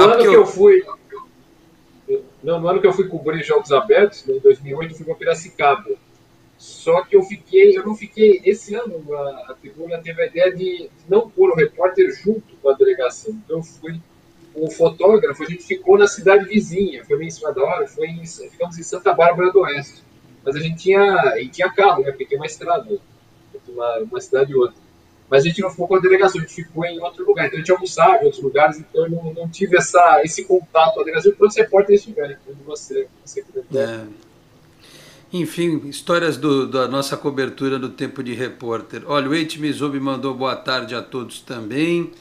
ano que eu fui cobrir Jogos Abertos, em 2008, eu fui para Piracicaba. Só que eu não fiquei, esse ano a tribuna teve a ideia de não pôr o repórter junto com a delegação. Então eu fui com o fotógrafo, a gente ficou na cidade vizinha, foi meio em cima da hora, ficamos em Santa Bárbara do Oeste. Mas a gente tinha carro, né, porque tem uma estrada entre uma cidade e outra. Mas a gente não ficou com a delegação, a gente ficou em outro lugar. Então a gente almoçava em outros lugares, então eu não tive esse contato com a delegação. Todos os repórteres estiverem, onde você Enfim, histórias da nossa cobertura do Tempo de Repórter. Olha, o Eite Mizobi mandou boa tarde a todos também.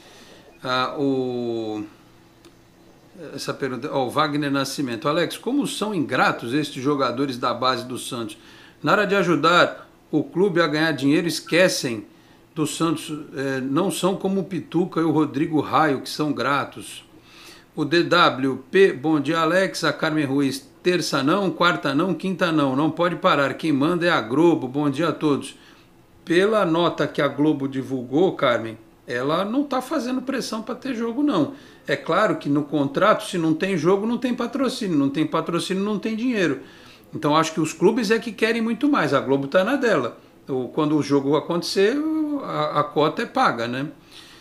Essa pergunta, o Wagner Nascimento. Alex, como são ingratos estes jogadores da base do Santos? Na hora de ajudar o clube a ganhar dinheiro, esquecem do Santos. Não são como o Pituca e o Rodrigo Raio, que são gratos. O DWP, bom dia, Alex. A Carmen Ruiz. Terça não, quarta não, quinta não. Não pode parar. Quem manda é a Globo. Bom dia a todos. Pela nota que a Globo divulgou, Carmen, ela não está fazendo pressão para ter jogo, não. É claro que no contrato, se não tem jogo, não tem patrocínio. Não tem patrocínio, não tem dinheiro. Então acho que os clubes é que querem muito mais. A Globo está na dela. Quando o jogo acontecer, a cota é paga, né?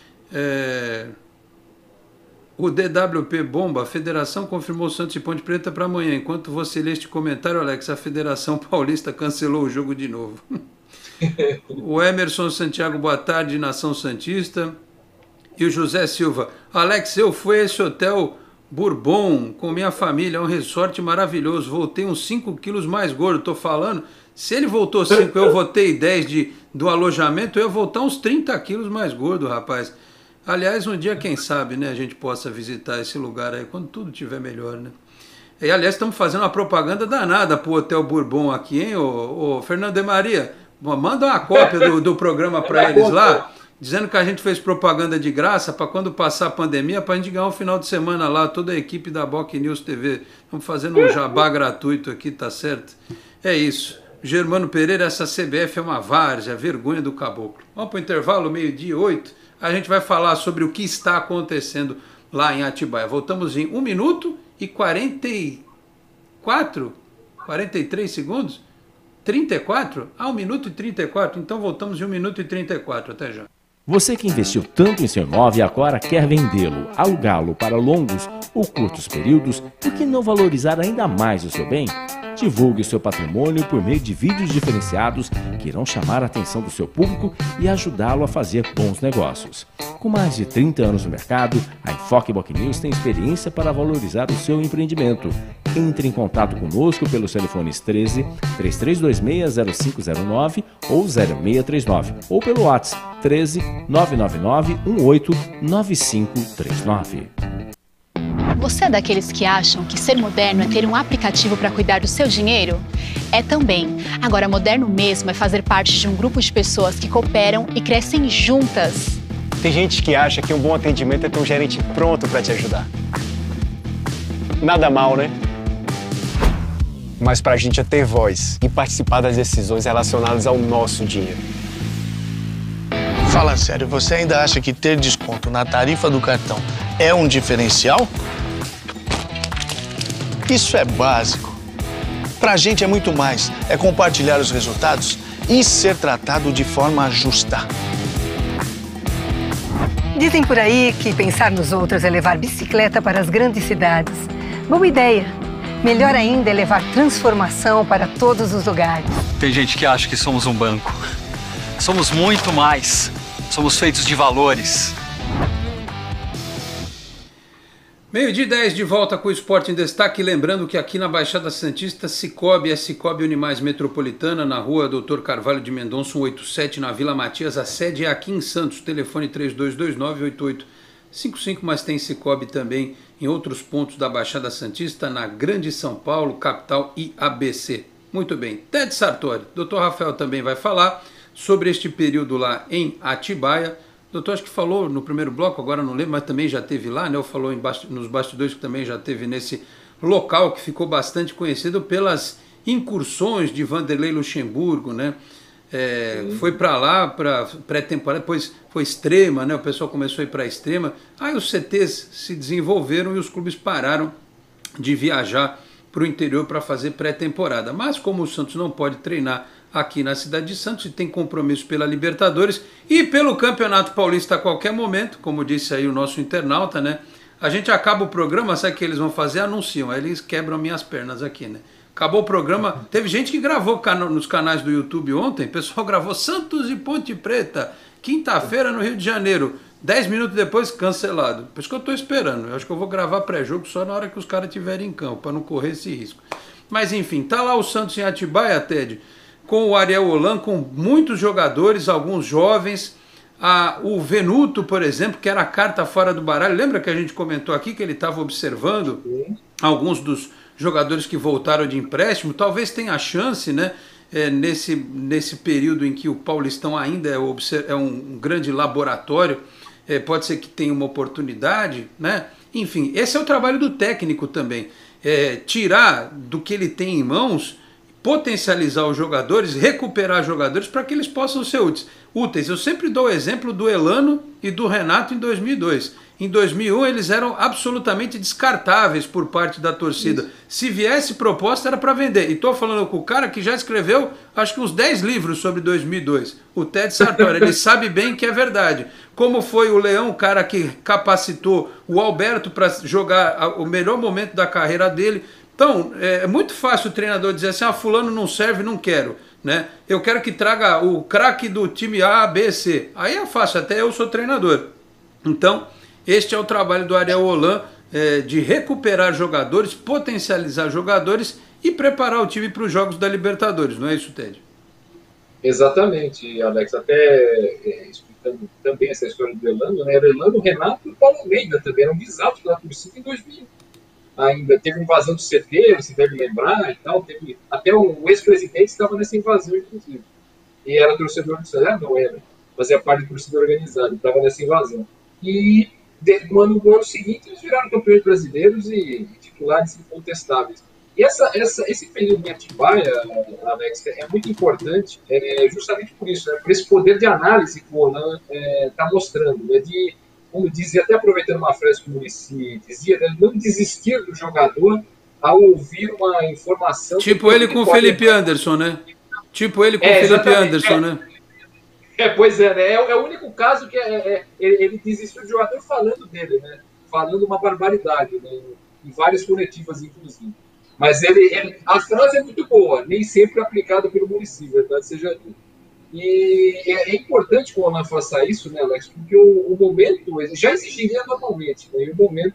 O DWP Bomba, a Federação confirmou Santos e Ponte Preta para amanhã. Enquanto você lê este comentário, Alex, a Federação Paulista cancelou o jogo de novo. O Emerson Santiago, boa tarde, Nação Santista. E o José Silva, Alex, eu fui a esse hotel Bourbon com minha família, é um resort maravilhoso. Voltei uns 5 quilos mais gordo, tô falando. Se ele voltou 5, eu voltei 10 do alojamento, eu ia voltar uns 30 quilos mais gordo, rapaz. Aliás, um dia, quem sabe, né, a gente possa visitar esse lugar aí, quando tudo estiver melhor, né? E, aliás, estamos fazendo uma propaganda danada pro Hotel Bourbon aqui, hein, ô Fernando de Maria? Manda uma cópia do programa para eles lá, dizendo que a gente fez propaganda de graça para quando passar a pandemia, para a gente ganhar um final de semana lá, toda a equipe da Boc News TV. Estamos fazendo um jabá gratuito aqui, tá certo? É isso. Germano Pereira, essa CBF é uma várzea, vergonha do caboclo. Vamos para o intervalo, 12:08. A gente vai falar sobre o que está acontecendo lá em Atibaia. Voltamos em 1 minuto e 43 segundos? 34? 1 minuto e 34. Então voltamos em 1 minuto e 34. Até já. Você que investiu tanto em seu imóvel e agora quer vendê-lo, alugá-lo para longos ou curtos períodos, por que não valorizar ainda mais o seu bem? Divulgue o seu patrimônio por meio de vídeos diferenciados que irão chamar a atenção do seu público e ajudá-lo a fazer bons negócios. Com mais de 30 anos no mercado, a Enfoque Boc News tem experiência para valorizar o seu empreendimento. Entre em contato conosco pelos telefones 13 3326 0509 ou 0639 ou pelo WhatsApp 13 999 18 9539. Você é daqueles que acham que ser moderno é ter um aplicativo para cuidar do seu dinheiro? É também. Agora, moderno mesmo é fazer parte de um grupo de pessoas que cooperam e crescem juntas. Tem gente que acha que um bom atendimento é ter um gerente pronto para te ajudar. Nada mal, né? Mas pra gente é ter voz e participar das decisões relacionadas ao nosso dinheiro. Fala sério, você ainda acha que ter desconto na tarifa do cartão é um diferencial? Isso é básico. Pra gente é muito mais. É compartilhar os resultados e ser tratado de forma justa. Dizem por aí que pensar nos outros é levar bicicleta para as grandes cidades. Boa ideia. Melhor ainda é levar transformação para todos os lugares. Tem gente que acha que somos um banco. Somos muito mais. Somos feitos de valores. 12h10 de volta com o Esporte em Destaque, lembrando que aqui na Baixada Santista, Cicobi é Cicobi Unimais Metropolitana, na rua Dr. Carvalho de Mendonça 187, na Vila Matias. A sede é aqui em Santos, telefone 3229-8855, mas tem Cicobi também em outros pontos da Baixada Santista, na Grande São Paulo, capital e ABC. Muito bem, Ted Sartori, Dr. Rafael também vai falar sobre este período lá em Atibaia. O doutor acho que falou no primeiro bloco, agora não lembro, mas também já teve lá, né? Ou falou nos bastidores que também já teve nesse local que ficou bastante conhecido pelas incursões de Vanderlei Luxemburgo, né? Foi para lá, para pré-temporada, depois foi Extrema, né? O pessoal começou a ir para Extrema. Aí os CTs se desenvolveram e os clubes pararam de viajar para o interior para fazer pré-temporada. Mas como o Santos não pode treinar aqui na cidade de Santos e tem compromisso pela Libertadores e pelo Campeonato Paulista a qualquer momento, como disse aí o nosso internauta, né? A gente acaba o programa, sabe o que eles vão fazer? Anunciam, aí eles quebram minhas pernas aqui, né? Acabou o programa, teve gente que gravou nos canais do YouTube ontem, o pessoal gravou Santos e Ponte Preta, quinta-feira no Rio de Janeiro, 10 minutos depois cancelado. Por isso que eu estou esperando, eu acho que eu vou gravar pré-jogo só na hora que os caras estiverem em campo, para não correr esse risco. Mas enfim, tá lá o Santos em Atibaia, Ted, com o Ariel Holan, com muitos jogadores, alguns jovens, o Venuto, por exemplo, que era a carta fora do baralho. Lembra que a gente comentou aqui que ele estava observando alguns dos jogadores que voltaram de empréstimo? Talvez tenha chance, né, nesse período em que o Paulistão ainda é um grande laboratório, pode ser que tenha uma oportunidade, né? Enfim, esse é o trabalho do técnico também, tirar do que ele tem em mãos, potencializar os jogadores, recuperar jogadores para que eles possam ser úteis. Eu sempre dou o exemplo do Elano e do Renato em 2002. Em 2001 eles eram absolutamente descartáveis por parte da torcida. Isso. Se viesse proposta era para vender. E estou falando com o cara que já escreveu acho que uns 10 livros sobre 2002. O Ted Sartori, ele sabe bem que é verdade. Como foi o Leão, o cara que capacitou o Alberto para jogar o melhor momento da carreira dele. Então, é muito fácil o treinador dizer assim, fulano não serve, não quero, né? Eu quero que traga o craque do time A, B, C. Aí é fácil, até eu sou treinador. Então, este é o trabalho do Ariel Holan, de recuperar jogadores, potencializar jogadores e preparar o time para os jogos da Libertadores, não é isso, Ted? Exatamente, Alex. Até explicando também essa história do Elano, né? Era Elano, Renato e o Paulo Almeida também, eram visados pela torcida em 2000. Ainda teve invasão do CT, você deve lembrar e tal, até o ex-presidente estava nessa invasão, inclusive. E era torcedor do CT, não era, fazia parte do torcedor organizado, estava nessa invasão. E no ano seguinte eles viraram campeões brasileiros e titulares incontestáveis. E esse período em Atibaia, Alex, é muito importante, justamente por isso, né, por esse poder de análise que o Holan está mostrando, né, como dizia, até aproveitando uma frase que o Muricy dizia, né, não desistir do jogador ao ouvir uma informação... Tipo ele com o Felipe Anderson, né? Tipo ele com o Felipe Anderson, né? Pois é, né? É o único caso que ele desistiu do jogador falando dele, né? Falando uma barbaridade, né? Em várias coletivas, inclusive. Mas a frase é muito boa, nem sempre aplicada pelo Muricy, verdade seja dita. E é importante que o Holan faça isso, né, Alex? Porque o momento já exigiria normalmente, né? E o momento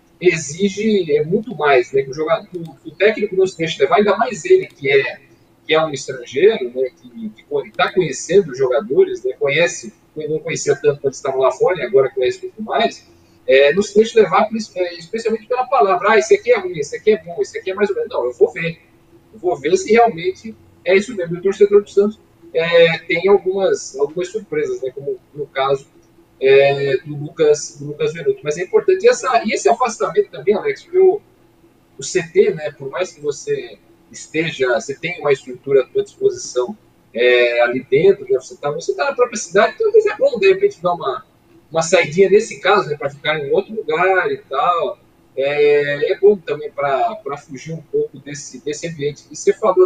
exige muito mais, né? Que o técnico não se deixe levar, ainda mais ele que é um estrangeiro, né? Que está conhecendo os jogadores, né? Não conhecia tanto quando estava lá fora e agora conhece muito mais. Não se deixe levar especialmente pela palavra, esse aqui é ruim, esse aqui é bom, esse aqui é mais ou menos. Não, eu vou ver se realmente é isso mesmo. O torcedor do Santos tem algumas surpresas, né, como no caso do Lucas Venuto. Mas é importante. E esse afastamento também, Alex, porque o CT, né, por mais que você tenha uma estrutura à sua disposição ali dentro, né, você está na própria cidade, então às vezes é bom, de repente, dar uma saidinha nesse caso, né, para ficar em outro lugar e tal. É bom também para fugir um pouco desse ambiente. E você falou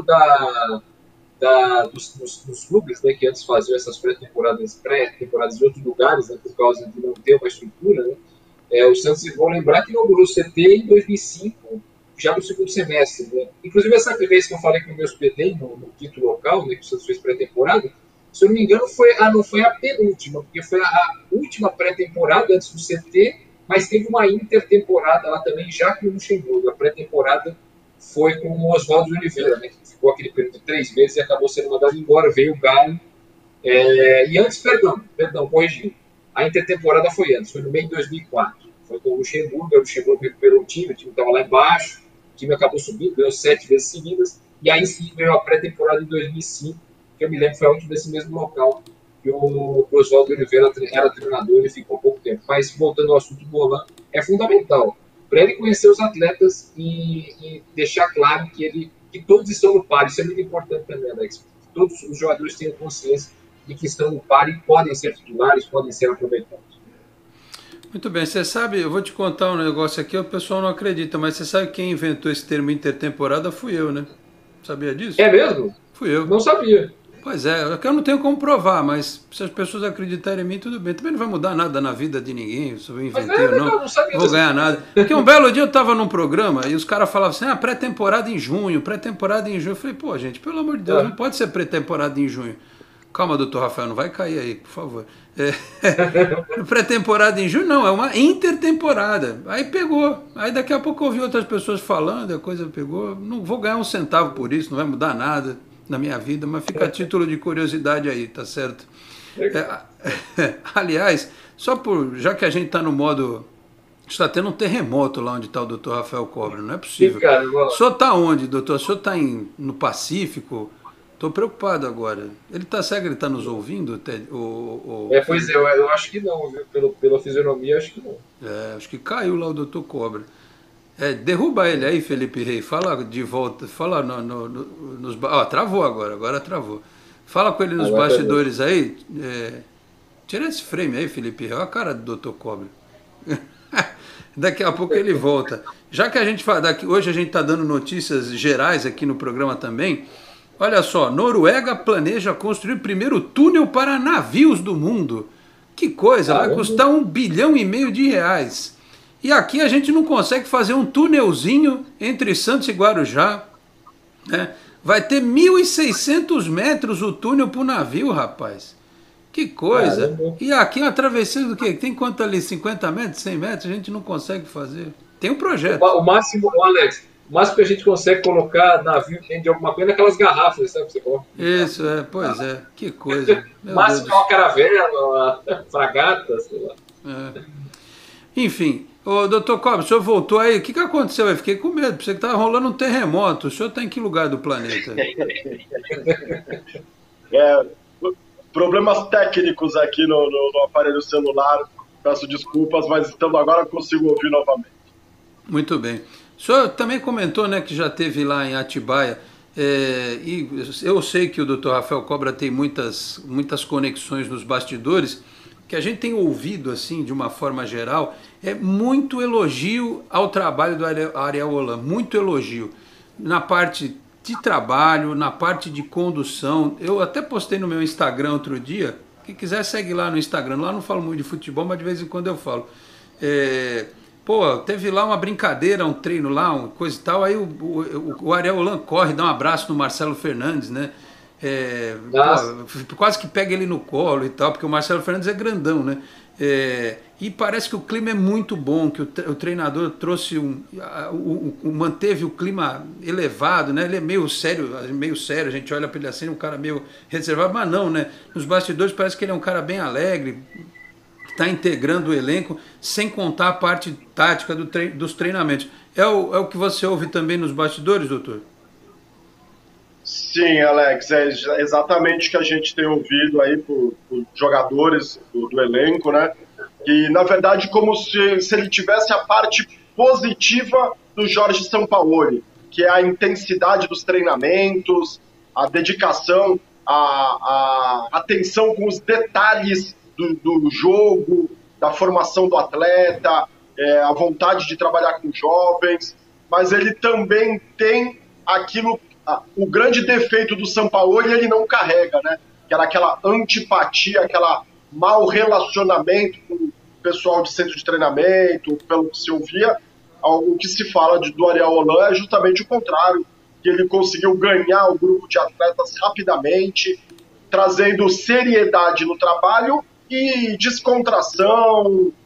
dos clubes, né, que antes faziam essas pré-temporadas em outros lugares, né, por causa de não ter uma estrutura, né? O Santos, vão lembrar que inaugurou o CT em 2005, já no segundo semestre, né? Inclusive essa vez que eu falei que eu me hospedei no quinto local, né, que o Santos fez pré-temporada, se eu não me engano não foi a penúltima, porque foi a última pré-temporada antes do CT, mas teve uma intertemporada lá também, já com o Luxemburgo. A pré-temporada foi com o Oswaldo de Oliveira, né, que ficou aquele período de 3 meses e acabou sendo mandado embora, veio o Galo. E antes, perdão, corrigindo, a intertemporada foi antes, foi no meio de 2004. Foi com o Luxemburgo recuperou o time estava lá embaixo, o time acabou subindo, ganhou 7 vezes seguidas, e aí sim veio a pré-temporada em 2005, que eu me lembro foi a última desse mesmo local, que o Oswaldo de Oliveira era treinador e ficou pouco tempo. Mas voltando ao assunto do Roland, é fundamental para ele conhecer os atletas e deixar claro que todos estão no par. Isso é muito importante também, Alex. Que todos os jogadores tenham consciência de que estão no par e podem ser titulares, podem ser aproveitados. Muito bem, você sabe, eu vou te contar um negócio aqui, o pessoal não acredita, mas você sabe quem inventou esse termo intertemporada? Fui eu, né? Sabia disso? É mesmo? Fui eu. Não sabia. Pois é, eu não tenho como provar, mas se as pessoas acreditarem em mim, tudo bem. Também não vai mudar nada na vida de ninguém, se eu inventei ou não vou ganhar nada. Porque um belo dia eu estava num programa e os caras falavam assim, pré-temporada em junho, pré-temporada em junho. Eu falei, pô, gente, pelo amor de Deus, não pode ser pré-temporada em junho. Calma, doutor Rafael, não vai cair aí, por favor. Pré-temporada em junho, não, é uma intertemporada. Aí pegou. Aí daqui a pouco eu ouvi outras pessoas falando, a coisa pegou. Não vou ganhar um centavo por isso, não vai mudar nada na minha vida, mas fica a título de curiosidade aí, tá certo? Aliás, já que a gente está no modo... Está tendo um terremoto lá onde está o doutor Rafael Cobra, não é possível. O senhor está onde, doutor? O senhor está no Pacífico? Estou preocupado agora. Ele está cego, ele está nos ouvindo? Pois é, eu acho que não, viu? Pela fisionomia, acho que não. Acho que caiu lá o doutor Cobra. Derruba ele aí, Felipe Rey. Fala de volta. Fala nos... travou agora travou. Fala com ele nos bastidores aí. Tira esse frame aí, Felipe Rey. Olha a cara do doutor Cobra. Daqui a pouco ele volta. Já que a gente fala... Hoje a gente está dando notícias gerais aqui no programa também. Olha só, Noruega planeja construir o primeiro túnel para navios do mundo. Que coisa, vai custar R$1,5 bilhão de reais. E aqui a gente não consegue fazer um túnelzinho entre Santos e Guarujá. Né? Vai ter 1.600 metros o túnel para o navio, rapaz. Que coisa. E aqui uma travessia do quê? Tem quanto ali? 50 metros, 100 metros? A gente não consegue fazer. Tem um projeto. O máximo, Alex... O máximo que a gente consegue colocar navio dentro de alguma coisa é aquelas garrafas, sabe? Você coloca. Isso, pois é. Que coisa. O máximo é uma caravela, uma fragata, sei lá. Enfim, doutor Cobra, o senhor voltou aí. O que aconteceu? Eu fiquei com medo. Pensei que estava rolando um terremoto. O senhor está em que lugar do planeta? Problemas técnicos aqui no aparelho celular. Peço desculpas, mas agora consigo ouvir novamente. Muito bem. O senhor também comentou, né, que já esteve lá em Atibaia, e eu sei que o doutor Rafael Cobra tem muitas conexões nos bastidores, que a gente tem ouvido, assim, de uma forma geral, muito elogio ao trabalho do Ariel Holan, muito elogio, na parte de trabalho, na parte de condução. Eu até postei no meu Instagram outro dia, quem quiser segue lá no Instagram, lá não falo muito de futebol, mas de vez em quando eu falo. Teve lá uma brincadeira, um treino lá, uma coisa e tal, aí o Ariel Holan corre, dá um abraço no Marcelo Fernandes, né? Quase que pega ele no colo e tal, porque o Marcelo Fernandes é grandão, né? E parece que o clima é muito bom, que o treinador trouxe manteve o clima elevado, né? Ele é meio sério, a gente olha para ele assim, um cara meio reservado, mas não, né? Nos bastidores parece que ele é um cara bem alegre, está integrando o elenco, sem contar a parte tática dos treinamentos. É o que você ouve também nos bastidores, doutor? Sim, Alex, é exatamente o que a gente tem ouvido aí por jogadores do elenco, né? E, na verdade, como se ele tivesse a parte positiva do Jorge Sampaoli, que é a intensidade dos treinamentos, a dedicação, a atenção com os detalhes do jogo, da formação do atleta, a vontade de trabalhar com jovens, mas ele também tem o grande defeito do Sampaoli ele não carrega, né? Que era aquela antipatia, aquela mau relacionamento com o pessoal de centro de treinamento, pelo que se ouvia. O que se fala do Ariel Holan é justamente o contrário, que ele conseguiu ganhar o grupo de atletas rapidamente, trazendo seriedade no trabalho e descontração,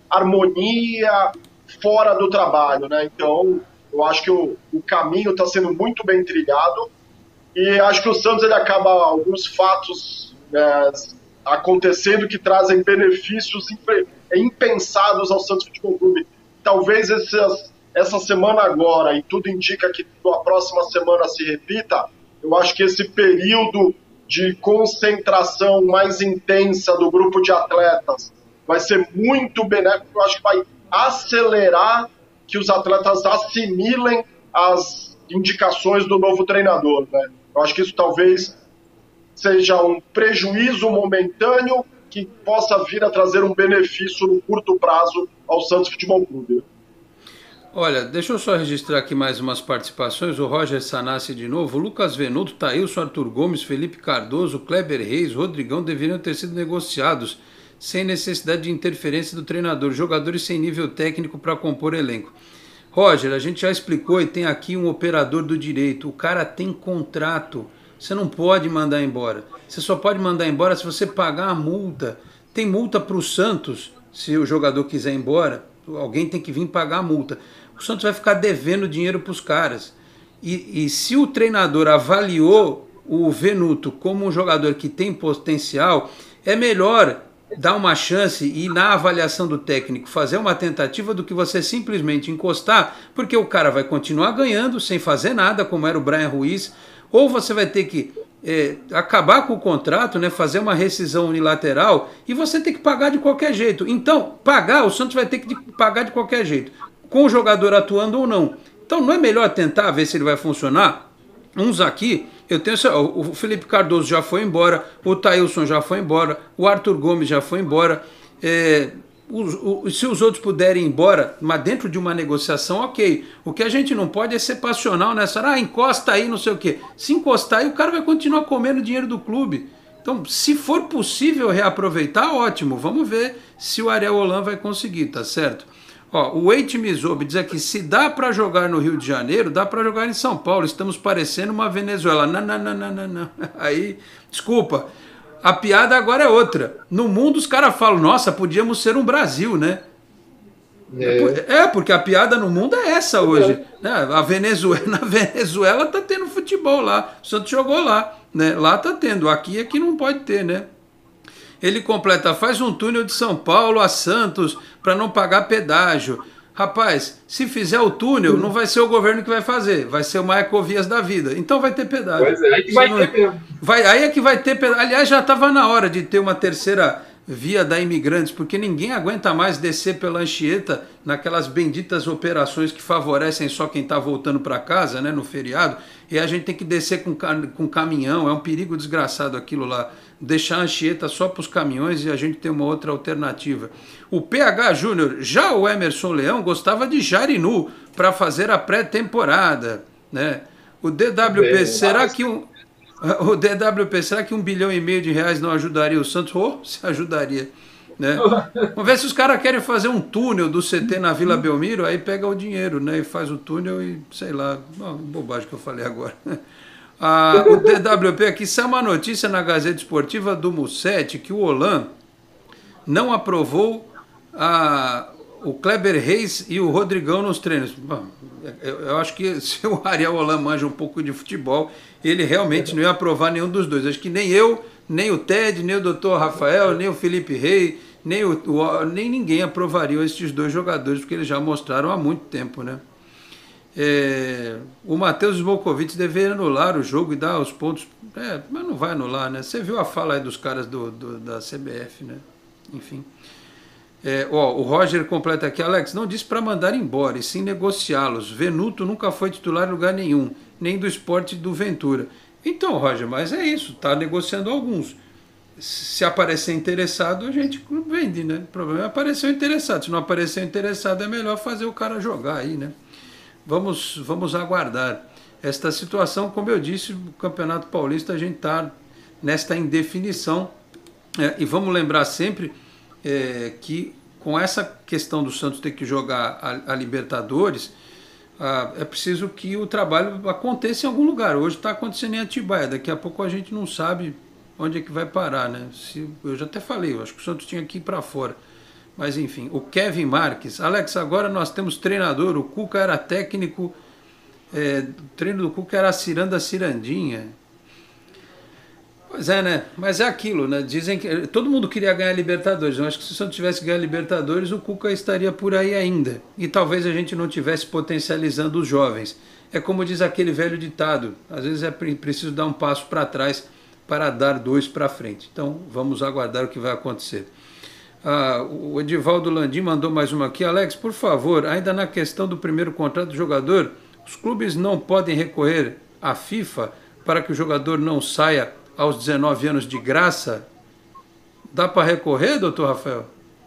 harmonia fora do trabalho, né? Então, eu acho que o caminho está sendo muito bem trilhado e acho que o Santos ele acaba alguns fatos acontecendo que trazem benefícios impensados ao Santos Futebol Clube. Talvez essa semana agora, e tudo indica que a próxima semana se repita, eu acho que esse período de concentração mais intensa do grupo de atletas vai ser muito benéfico. Eu acho que vai acelerar que os atletas assimilem as indicações do novo treinador, né? Eu acho que isso talvez seja um prejuízo momentâneo que possa vir a trazer um benefício no curto prazo ao Santos Futebol Clube. Olha, deixa eu só registrar aqui mais umas participações. O Roger Sanassi de novo, o Lucas Venuto, Thailson, Arthur Gomes, Felipe Cardoso, Kleber Reis, Rodrigão deveriam ter sido negociados sem necessidade de interferência do treinador, jogadores sem nível técnico para compor elenco. Roger, a gente já explicou e tem aqui um operador do direito, o cara tem contrato, você não pode mandar embora. Você só pode mandar embora se você pagar a multa. Tem multa para o Santos, se o jogador quiser ir embora, alguém tem que vir pagar a multa. O Santos vai ficar devendo dinheiro para os caras. E se o treinador avaliou o Venuto como um jogador que tem potencial, é melhor dar uma chance e na avaliação do técnico fazer uma tentativa do que você simplesmente encostar, porque o cara vai continuar ganhando sem fazer nada, como era o Brian Ruiz, ou você vai ter que acabar com o contrato, né, fazer uma rescisão unilateral e você tem que pagar de qualquer jeito. Então, o Santos vai ter que pagar de qualquer jeito, com o jogador atuando ou não. Então não é melhor tentar ver se ele vai funcionar? Uns aqui, eu tenho o Felipe Cardoso já foi embora, o Thailson já foi embora, o Arthur Gomes já foi embora, se os outros puderem ir embora, mas dentro de uma negociação, ok. O que a gente não pode é ser passional nessa, encosta aí, não sei o quê. Se encostar aí, o cara vai continuar comendo dinheiro do clube. Então, se for possível reaproveitar, ótimo. Vamos ver se o Ariel Holan vai conseguir, tá certo? Ó, o Eite Mizobi diz aqui, se dá para jogar no Rio de Janeiro, dá para jogar em São Paulo. Estamos parecendo uma Venezuela. Não. Aí, desculpa. A piada agora é outra. No mundo os caras falam, nossa, podíamos ser um Brasil, né? Porque a piada no mundo é essa hoje. Na Venezuela tá tendo futebol lá. O Santos jogou lá, né? Lá tá tendo. Aqui é que não pode ter, né? Ele completa, faz um túnel de São Paulo a Santos para não pagar pedágio. Rapaz, se fizer o túnel, não vai ser o governo que vai fazer, vai ser uma Ecovias da vida. Então vai ter pedágio. Pois é, aí que vai ter mesmo. Aí é que vai ter pedágio. Aliás, já estava na hora de ter uma terceira via da Imigrantes, porque ninguém aguenta mais descer pela Anchieta naquelas benditas operações que favorecem só quem está voltando para casa, né, no feriado, e a gente tem que descer com caminhão, é um perigo desgraçado aquilo lá, deixar a Anchieta só para os caminhões e a gente tem uma outra alternativa. O PH Júnior, já o Emerson Leão gostava de Jarinu para fazer a pré-temporada, né? O DWP, será que R$1,5 bilhão de reais não ajudaria o Santos? Se ajudaria, né? Vamos ver se os caras querem fazer um túnel do CT na Vila Belmiro, aí pega o dinheiro, né? E faz o túnel e sei lá, bobagem que eu falei agora. O DWP aqui, saiu uma notícia na Gazeta Esportiva do Mussetti que o Holan não aprovou o Kleber Reis e o Rodrigão nos treinos. Bom, eu acho que se o Ariel Holan manja um pouco de futebol, ele realmente não ia aprovar nenhum dos dois. Acho que nem eu, nem o Ted, nem o Dr. Rafael, nem o Felipe Rey, nem ninguém aprovaria esses dois jogadores, porque eles já mostraram há muito tempo, né? O Matheus Smokovic deveria anular o jogo e dar os pontos, mas não vai anular, né? Você viu a fala aí dos caras da CBF, né? Enfim. O Roger completa aqui, Alex, não disse para mandar embora, e sim negociá-los. Venuto nunca foi titular em lugar nenhum, nem do Sport do Ventura. Então, Roger, mas é isso, tá negociando alguns. Se aparecer interessado, a gente vende, né? O problema é aparecer interessado. Se não aparecer interessado, é melhor fazer o cara jogar aí, né? Vamos aguardar. Esta situação, como eu disse, o Campeonato Paulista, a gente está nesta indefinição. E vamos lembrar sempre que com essa questão do Santos ter que jogar a Libertadores, é preciso que o trabalho aconteça em algum lugar. Hoje está acontecendo em Atibaia, daqui a pouco a gente não sabe onde é que vai parar, né? Eu já até falei, eu acho que o Santos tinha que ir para fora. Mas enfim, o Kevin Marques. Alex, agora nós temos treinador, o Cuca era técnico, o treino do Cuca era a ciranda cirandinha. Pois é, né? Mas é aquilo, né? Dizem que todo mundo queria ganhar Libertadores. Eu acho que se o Santos tivesse ganho Libertadores, o Cuca estaria por aí ainda. E talvez a gente não tivesse potencializando os jovens. É como diz aquele velho ditado, às vezes é preciso dar um passo para trás para dar 2 para frente. Então vamos aguardar o que vai acontecer. O Edivaldo Landim mandou mais uma aqui. Alex, por favor, ainda na questão do primeiro contrato do jogador, os clubes não podem recorrer à FIFA para que o jogador não saia aos 19 anos de graça? Dá para recorrer, doutor Rafael?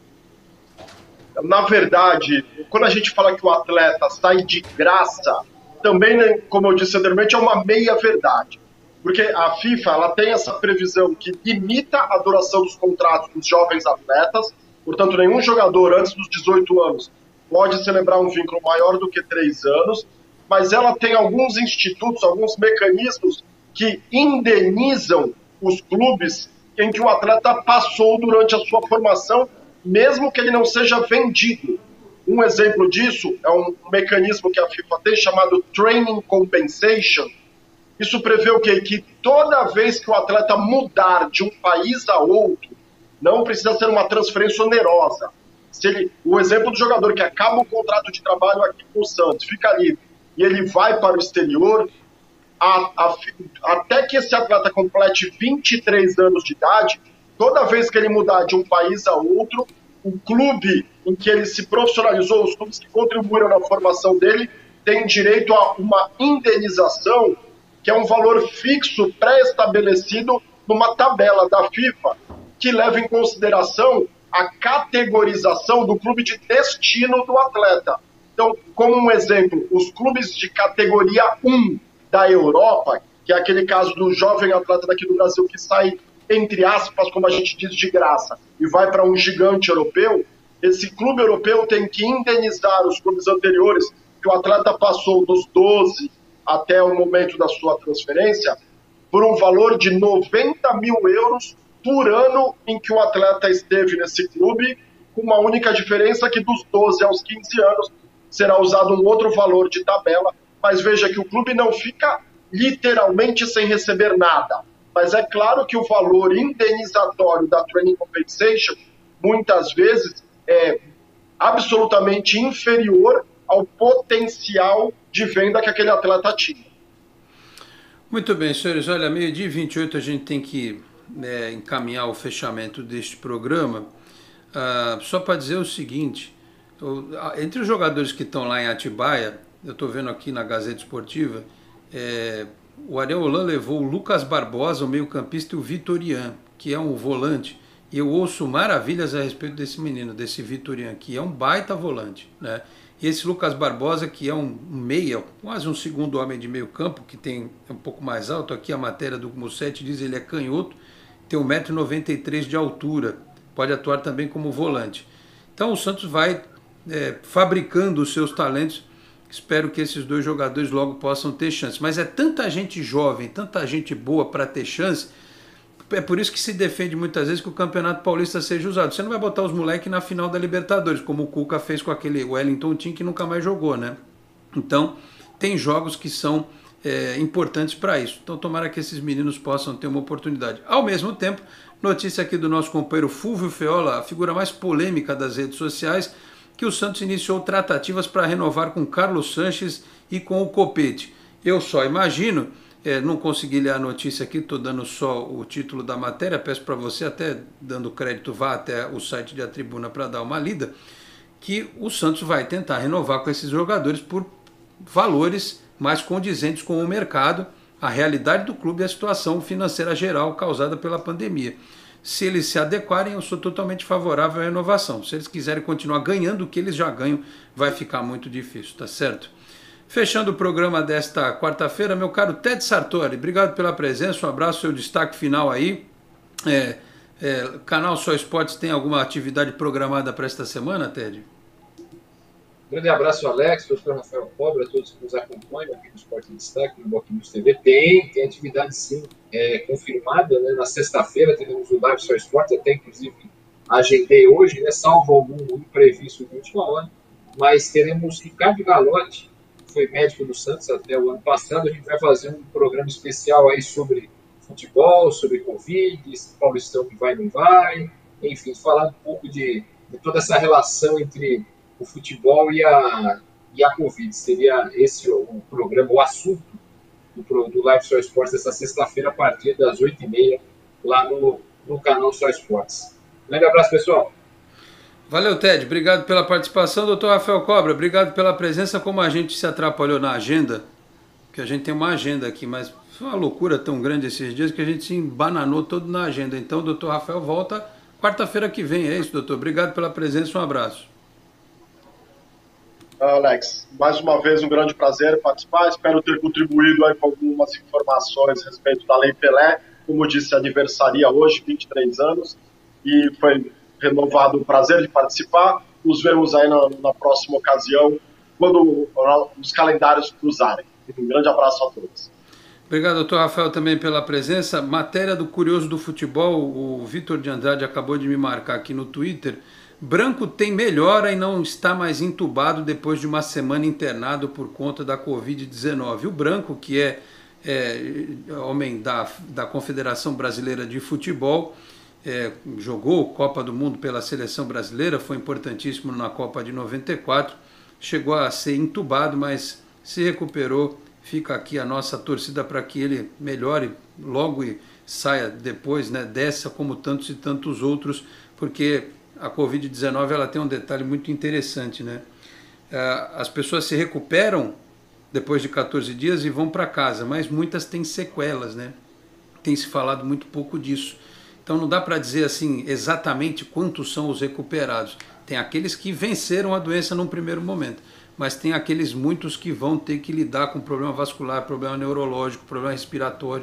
Na verdade, quando a gente fala que o atleta sai de graça, também, né, como eu disse anteriormente, é uma meia-verdade. Porque a FIFA ela tem essa previsão que limita a duração dos contratos dos jovens atletas, portanto, nenhum jogador antes dos 18 anos pode celebrar um vínculo maior do que 3 anos, mas ela tem alguns institutos, alguns mecanismos que indenizam os clubes em que o atleta passou durante a sua formação, mesmo que ele não seja vendido. Um exemplo disso é um mecanismo que a FIFA tem chamado Training Compensation. Isso prevê o quê? Que toda vez que o atleta mudar de um país a outro, não precisa ser uma transferência onerosa. O exemplo do jogador que acaba o contrato de trabalho aqui com o Santos, fica livre, e ele vai para o exterior, até que esse atleta complete 23 anos de idade, toda vez que ele mudar de um país a outro, o clube em que ele se profissionalizou, os clubes que contribuíram na formação dele, tem direito a uma indenização, que é um valor fixo pré-estabelecido numa tabela da FIFA, que leva em consideração a categorização do clube de destino do atleta. Então, como um exemplo, os clubes de categoria 1 da Europa, que é aquele caso do jovem atleta daqui do Brasil que sai, entre aspas, como a gente diz, de graça, e vai para um gigante europeu, esse clube europeu tem que indenizar os clubes anteriores que o atleta passou dos 12 até o momento da sua transferência, por um valor de 90 mil euros por ano em que o atleta esteve nesse clube, com uma única diferença que dos 12 aos 15 anos será usado um outro valor de tabela, mas veja que o clube não fica literalmente sem receber nada. Mas é claro que o valor indenizatório da Training Compensation muitas vezes é absolutamente inferior ao potencial de venda que aquele atleta tinha. Muito bem, senhores. Olha, 12h28 a gente tem que encaminhar o fechamento deste programa. Só para dizer o seguinte, entre os jogadores que estão lá em Atibaia, eu estou vendo aqui na Gazeta Esportiva, o Ariel Holan levou o Lucas Barbosa, o meio-campista, e o Vitorian, que é um volante. E eu ouço maravilhas a respeito desse menino, desse Vitorian, que é um baita volante, né? E esse Lucas Barbosa, que é um meia, quase um segundo homem de meio campo, que tem um pouco mais alto, aqui a matéria do Mussetti diz ele é canhoto, tem 1,93 m de altura, pode atuar também como volante. Então o Santos vai fabricando os seus talentos. Espero que esses 2 jogadores logo possam ter chance. Mas é tanta gente jovem, tanta gente boa para ter chance. É por isso que se defende muitas vezes que o Campeonato Paulista seja usado. Você não vai botar os moleques na final da Libertadores, como o Cuca fez com aquele Wellington Tim que nunca mais jogou, né? Então, tem jogos que são importantes para isso. Então, tomara que esses meninos possam ter uma oportunidade. Ao mesmo tempo, notícia aqui do nosso companheiro Fulvio Feola, a figura mais polêmica das redes sociais, que o Santos iniciou tratativas para renovar com Carlos Sanches e com o Copete. Eu só imagino, não consegui ler a notícia aqui, estou dando só o título da matéria, peço para você, até dando crédito, vá até o site de A Tribuna para dar uma lida, que o Santos vai tentar renovar com esses jogadores por valores mais condizentes com o mercado, a realidade do clube e a situação financeira geral causada pela pandemia. Se eles se adequarem, eu sou totalmente favorável à renovação. Se eles quiserem continuar ganhando o que eles já ganham, vai ficar muito difícil, tá certo? Fechando o programa desta quarta-feira, meu caro Ted Sartori, obrigado pela presença, um abraço, seu destaque final aí. Canal Só Esportes tem alguma atividade programada para esta semana, Ted? Grande abraço, Alex, professor Rafael Cobra, a todos que nos acompanham aqui no Esporte em Destaque, no Boc News TV. Tem atividade sim confirmada, né? Na sexta-feira teremos o Live Só Esportes, até inclusive agendei hoje, né, salvo algum imprevisto de última hora, mas teremos Ricardo Galotti, que foi médico do Santos até o ano passado. A gente vai fazer um programa especial aí sobre futebol, sobre Covid, Paulistão que vai ou não vai, enfim, falar um pouco de toda essa relação entre o futebol e a Covid. Seria esse o programa, o assunto do Live Só Esportes essa sexta-feira a partir das 8h30 lá no canal Só Esportes. Grande abraço, pessoal. Valeu, Ted. Obrigado pela participação. Doutor Rafael Cobra, obrigado pela presença. Como a gente se atrapalhou na agenda, porque a gente tem uma agenda aqui, mas foi uma loucura tão grande esses dias que a gente se embananou todo na agenda. Então, o doutor Rafael volta quarta-feira que vem. É isso, doutor. Obrigado pela presença. Um abraço. Alex, mais uma vez um grande prazer participar. Espero ter contribuído aí com algumas informações a respeito da Lei Pelé. Como disse, aniversaria hoje, 23 anos. E foi renovado o prazer de participar. Nos vemos aí na próxima ocasião, quando os calendários cruzarem. Um grande abraço a todos. Obrigado, doutor Rafael, também pela presença. Matéria do Curioso do Futebol, o Vitor de Andrade acabou de me marcar aqui no Twitter. Branco tem melhora e não está mais entubado depois de uma semana internado por conta da Covid-19. O Branco, que é homem da Confederação Brasileira de Futebol, jogou Copa do Mundo pela seleção brasileira, foi importantíssimo na Copa de 94, chegou a ser entubado, mas se recuperou. Fica aqui a nossa torcida para que ele melhore logo e saia depois, né, dessa como tantos e tantos outros, porque a Covid-19 ela tem um detalhe muito interessante, né? As pessoas se recuperam depois de 14 dias e vão para casa, mas muitas têm sequelas, né? Tem se falado muito pouco disso. Então não dá para dizer assim exatamente quantos são os recuperados. Tem aqueles que venceram a doença num primeiro momento, mas tem aqueles muitos que vão ter que lidar com problema vascular, problema neurológico, problema respiratório,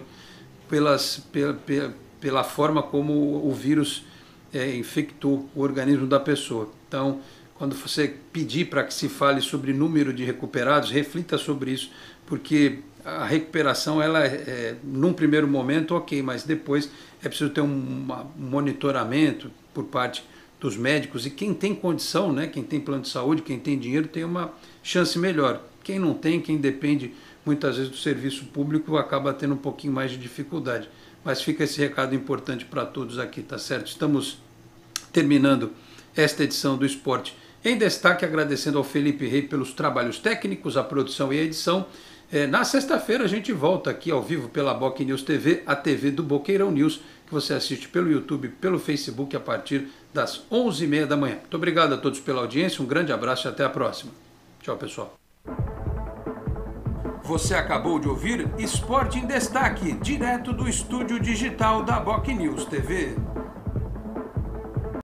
pela forma como o vírus infectou o organismo da pessoa. Então, quando você pedir para que se fale sobre número de recuperados, reflita sobre isso, porque a recuperação, ela num primeiro momento, ok, mas depois é preciso ter um monitoramento por parte dos médicos, e quem tem condição, né, quem tem plano de saúde, quem tem dinheiro, tem uma chance melhor. Quem não tem, quem depende muitas vezes do serviço público, acaba tendo um pouquinho mais de dificuldade. Mas fica esse recado importante para todos aqui, tá certo? Estamos terminando esta edição do Esporte em Destaque, agradecendo ao Felipe Rei pelos trabalhos técnicos, a produção e a edição. Na sexta-feira a gente volta aqui ao vivo pela Boc News TV, a TV do Boqueirão News, que você assiste pelo YouTube, pelo Facebook a partir das 11h30 da manhã. Muito obrigado a todos pela audiência, um grande abraço e até a próxima. Tchau, pessoal. Você acabou de ouvir Esporte em Destaque, direto do estúdio digital da Boc News TV.